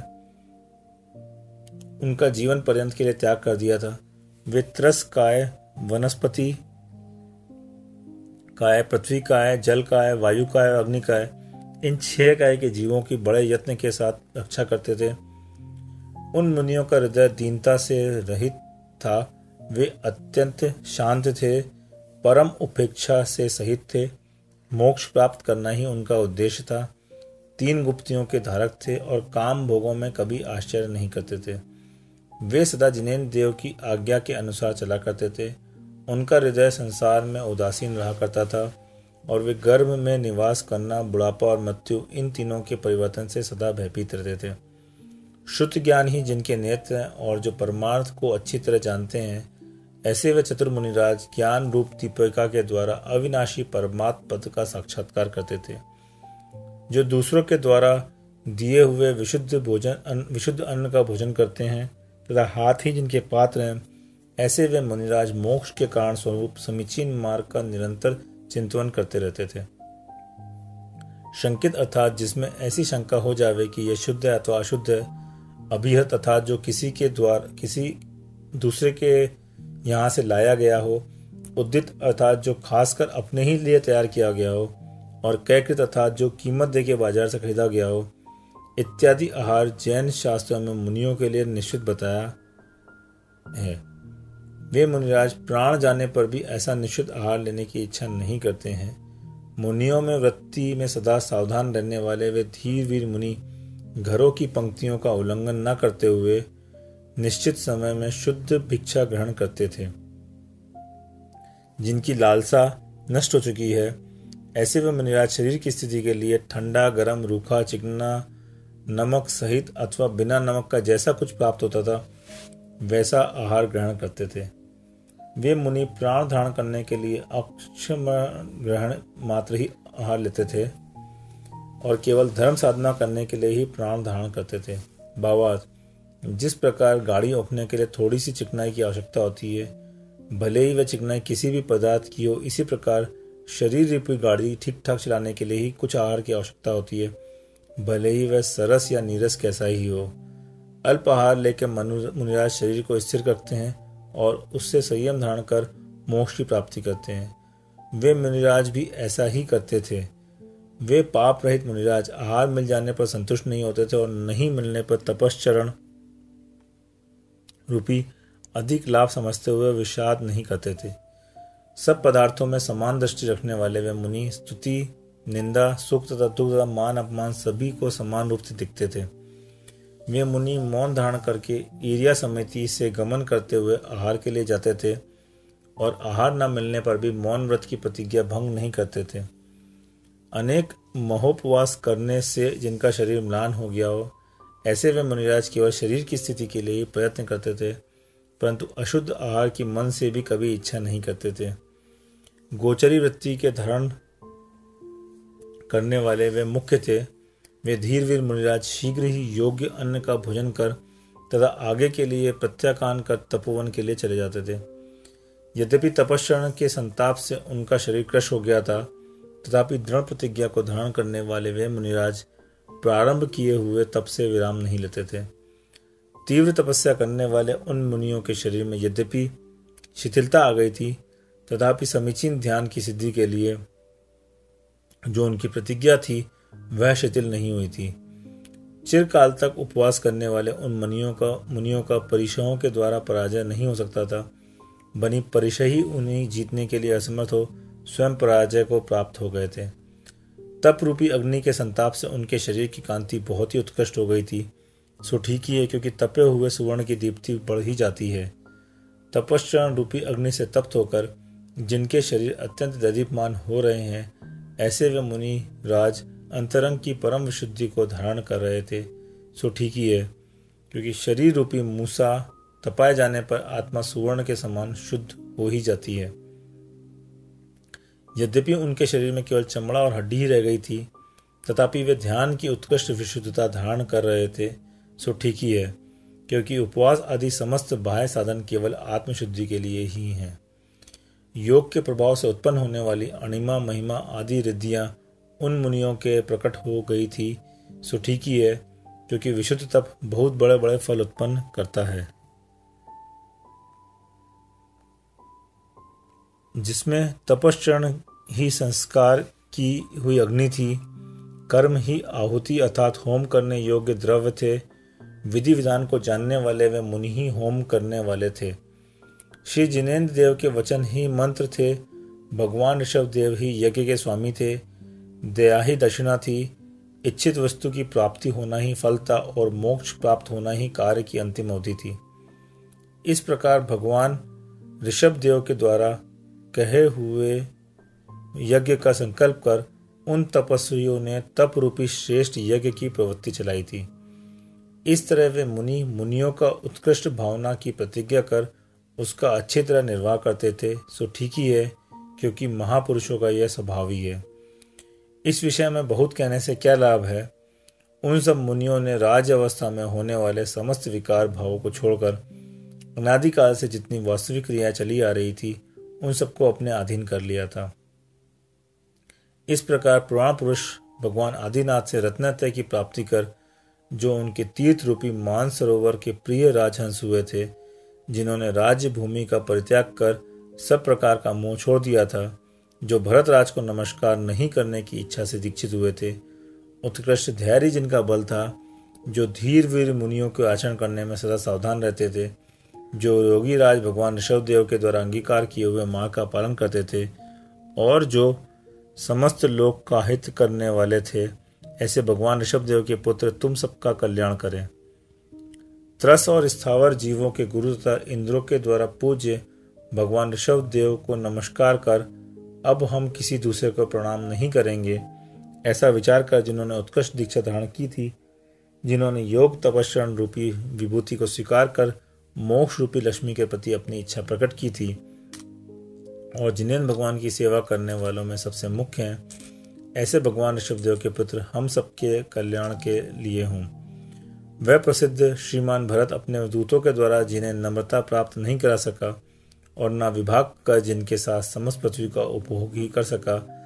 उनका जीवन पर्यंत के लिए त्याग कर दिया था। वे त्रस काय, वनस्पति काय, पृथ्वी काय, जल काय, वायु काय और अग्नि काय, इन 6 काय के जीवों की बड़े यत्न के साथ रक्षा करते थे। उन मुनियों का हृदय दीनता से रहित था। वे अत्यंत शांत थे, परम उपेक्षा से सहित थे। मोक्ष प्राप्त करना ही उनका उद्देश्य था। 3 गुप्तियों के धारक थे और काम भोगों में कभी आश्चर्य नहीं करते थे। वे सदा जिनेन्द्र देव की आज्ञा के अनुसार चला करते थे। उनका हृदय संसार में उदासीन रहा करता था और वे गर्भ में निवास करना, बुढ़ापा और मृत्यु, इन तीनों के परिवर्तन से सदा भयभीत रहते थे। शुद्ध ज्ञान ही जिनके नेत्र हैं और जो परमार्थ को अच्छी तरह जानते हैं, ऐसे वे चतुर मुनिराज ज्ञान रूप दीपिका के द्वारा अविनाशी परमात्म पद का साक्षात्कार करते थे। जो दूसरों के द्वारा दिए हुए विशुद्ध अन्न का भोजन करते हैं तथा हाथ ही जिनके पात्र हैं, ऐसे वे मुनिराज मोक्ष के कारण स्वरूप समीचीन मार्ग का निरंतर चिंतन करते रहते थे। शंकित अर्थात जिसमें ऐसी शंका हो जावे कि यह शुद्ध है अथवा अशुद्ध है। अभिहत अर्थात जो किसी के द्वारा किसी दूसरे के यहाँ से लाया गया हो। उद्दित अर्थात जो खासकर अपने ही लिए तैयार किया गया हो। और कैकृत अर्थात जो कीमत देके बाजार से खरीदा गया हो। इत्यादि आहार जैन शास्त्रों में मुनियों के लिए निश्चित बताया है। वे मुनिराज प्राण जाने पर भी ऐसा निश्चित आहार लेने की इच्छा नहीं करते हैं। मुनियों में वृत्ति में सदा सावधान रहने वाले वे धीर वीर मुनि घरों की पंक्तियों का उल्लंघन न करते हुए निश्चित समय में शुद्ध भिक्षा ग्रहण करते थे। जिनकी लालसा नष्ट हो चुकी है, ऐसे वे मुनिराज शरीर की स्थिति के लिए ठंडा, गरम, रूखा, चिकना, नमक सहित अथवा बिना नमक का जैसा कुछ प्राप्त होता था, वैसा आहार ग्रहण करते थे। वे मुनि प्राण धारण करने के लिए अक्षम ग्रहण मात्र ही आहार लेते थे और केवल धर्म साधना करने के लिए ही प्राण धारण करते थे। भावार्थ, जिस प्रकार गाड़ी ओखने के लिए थोड़ी सी चिकनाई की आवश्यकता होती है, भले ही वह चिकनाई किसी भी पदार्थ की हो, इसी प्रकार शरीर रूपी गाड़ी ठीक ठाक चलाने के लिए ही कुछ आहार की आवश्यकता होती है, भले ही वह सरस या नीरस कैसा ही हो। अल्प आहार लेकर मुनिराज शरीर को स्थिर करते हैं और उससे संयम धारण कर मोक्ष की प्राप्ति करते हैं। वे मुनिराज भी ऐसा ही करते थे। वे पाप रहित मुनिराज आहार मिल जाने पर संतुष्ट नहीं होते थे और नहीं मिलने पर तपश्चरण रूपी अधिक लाभ समझते हुए विषाद नहीं करते थे। सब पदार्थों में समान दृष्टि रखने वाले वे मुनि स्तुति, निंदा, सुख तथा दुख तथा मान अपमान सभी को समान रूप से दिखते थे। वे मुनि मौन धारण करके ईर्या समिति से गमन करते हुए आहार के लिए जाते थे और आहार न मिलने पर भी मौन व्रत की प्रतिज्ञा भंग नहीं करते थे। अनेक महोपवास करने से जिनका शरीर म्लान हो गया हो, ऐसे वे मुनिराज केवल शरीर की स्थिति के लिए ही प्रयत्न करते थे, परंतु अशुद्ध आहार की मन से भी कभी इच्छा नहीं करते थे। गोचरी वृत्ति के धारण करने वाले वे मुख्य थे। वे धीरवीर मुनिराज शीघ्र ही योग्य अन्न का भोजन कर तथा आगे के लिए प्रत्याख्यान कर तपोवन के लिए चले जाते थे। यद्यपि तपस्या के संताप से उनका शरीर क्रश हो गया था, तथापि दृढ़ प्रतिज्ञा को धारण करने वाले वे मुनिराज प्रारंभ किए हुए तप से विराम नहीं लेते थे। तीव्र तपस्या करने वाले उन मुनियों के शरीर में यद्यपि शिथिलता आ गई थी, तथापि समीचीन ध्यान की सिद्धि के लिए जो उनकी प्रतिज्ञा थी वह शिथिल नहीं हुई थी। चिरकाल तक उपवास करने वाले उन मुनियों का परिशयों के द्वारा पराजय नहीं हो सकता था। बनी परिशय ही उन्हें जीतने के लिए असमर्थ हो स्वयं पराजय को प्राप्त हो गए थे। तप रूपी अग्नि के संताप से उनके शरीर की कांति बहुत ही उत्कृष्ट हो गई थी। सो ठीक ही है, क्योंकि तपे हुए सुवर्ण की दीप्ति बढ़ ही जाती है। तपश्चरण रूपी अग्नि से तप्त होकर जिनके शरीर अत्यंत ददीप्यमान हो रहे हैं, ऐसे वे मुनि राज अंतरंग की परम विशुद्धि को धारण कर रहे थे। सो ठीक ही है, क्योंकि शरीर रूपी मूसा तपाए जाने पर आत्मा सुवर्ण के समान शुद्ध हो ही जाती है। यद्यपि उनके शरीर में केवल चमड़ा और हड्डी ही रह गई थी, तथापि वे ध्यान की उत्कृष्ट विशुद्धता धारण कर रहे थे। सो ठीक ही है, क्योंकि उपवास आदि समस्त बाह्य साधन केवल आत्मशुद्धि के लिए ही हैं। योग के प्रभाव से उत्पन्न होने वाली अणिमा, महिमा आदि रिद्धियां उन मुनियों के प्रकट हो गई थी। सो ठीक ही है, क्योंकि विशुद्ध तप बहुत बड़े बड़े फल उत्पन्न करता है। जिसमें तपश्चरण ही संस्कार की हुई अग्नि थी, कर्म ही आहुति अर्थात होम करने योग्य द्रव्य थे। विधि विधान को जानने वाले वे मुनि ही होम करने वाले थे। श्री जिनेन्द्र देव के वचन ही मंत्र थे। भगवान ऋषभ देव ही यज्ञ के स्वामी थे। दया ही दक्षिणा थी। इच्छित वस्तु की प्राप्ति होना ही फल था और मोक्ष प्राप्त होना ही कार्य की अंतिम अवधि थी। इस प्रकार भगवान ऋषभ देव के द्वारा कहे हुए यज्ञ का संकल्प कर उन तपस्वियों ने तप रूपी श्रेष्ठ यज्ञ की प्रवृत्ति चलाई थी। इस तरह वे मुनियों का उत्कृष्ट भावना की प्रतिज्ञा कर उसका अच्छी तरह निर्वाह करते थे। सो ठीक ही है, क्योंकि महापुरुषों का यह स्वभाव ही है। इस विषय में बहुत कहने से क्या लाभ है। उन सब मुनियों ने राज अवस्था में होने वाले समस्त विकार भावों को छोड़कर अनादिकाल से जितनी वास्तविक क्रियाएं चली आ रही थी, उन सबको अपने अधीन कर लिया था। इस प्रकार पुराण पुरुष भगवान आदिनाथ से रत्नत्रय की प्राप्ति कर जो उनके तीर्थ रूपी मानसरोवर के प्रिय राजहंस हुए थे, जिन्होंने राज्य भूमि का परित्याग कर सब प्रकार का मोह छोड़ दिया था, जो भरत राज को नमस्कार नहीं करने की इच्छा से दीक्षित हुए थे, उत्कृष्ट धैर्य जिनका बल था, जो धीर वीर मुनियों के आचरण करने में सदा सावधान रहते थे, जो योगी राज भगवान ऋषभ देव के द्वारा अंगीकार किए हुए मार्ग का पालन करते थे और जो समस्त लोक का हित करने वाले थे, ऐसे भगवान ऋषभ देव के पुत्र तुम सबका कल्याण करें। त्रस और स्थावर जीवों के गुरु तथा इंद्रों के द्वारा पूज्य भगवान ऋषभ देव को नमस्कार कर अब हम किसी दूसरे को प्रणाम नहीं करेंगे, ऐसा विचार कर जिन्होंने उत्कृष्ट दीक्षा धारण की थी, जिन्होंने योग तपस्रण रूपी विभूति को स्वीकार कर मोक्ष रूपी लक्ष्मी के प्रति अपनी इच्छा प्रकट की थी और जिन्हें भगवान की सेवा करने वालों में सबसे मुख्य हैं, ऐसे भगवान ऋषभदेव के पुत्र हम सबके कल्याण के लिए हों। वह प्रसिद्ध श्रीमान भरत अपने दूतों के द्वारा जिन्हें नम्रता प्राप्त नहीं करा सका, और न विभाग का जिनके साथ समस्त पृथ्वी का उपभोग ही कर सका,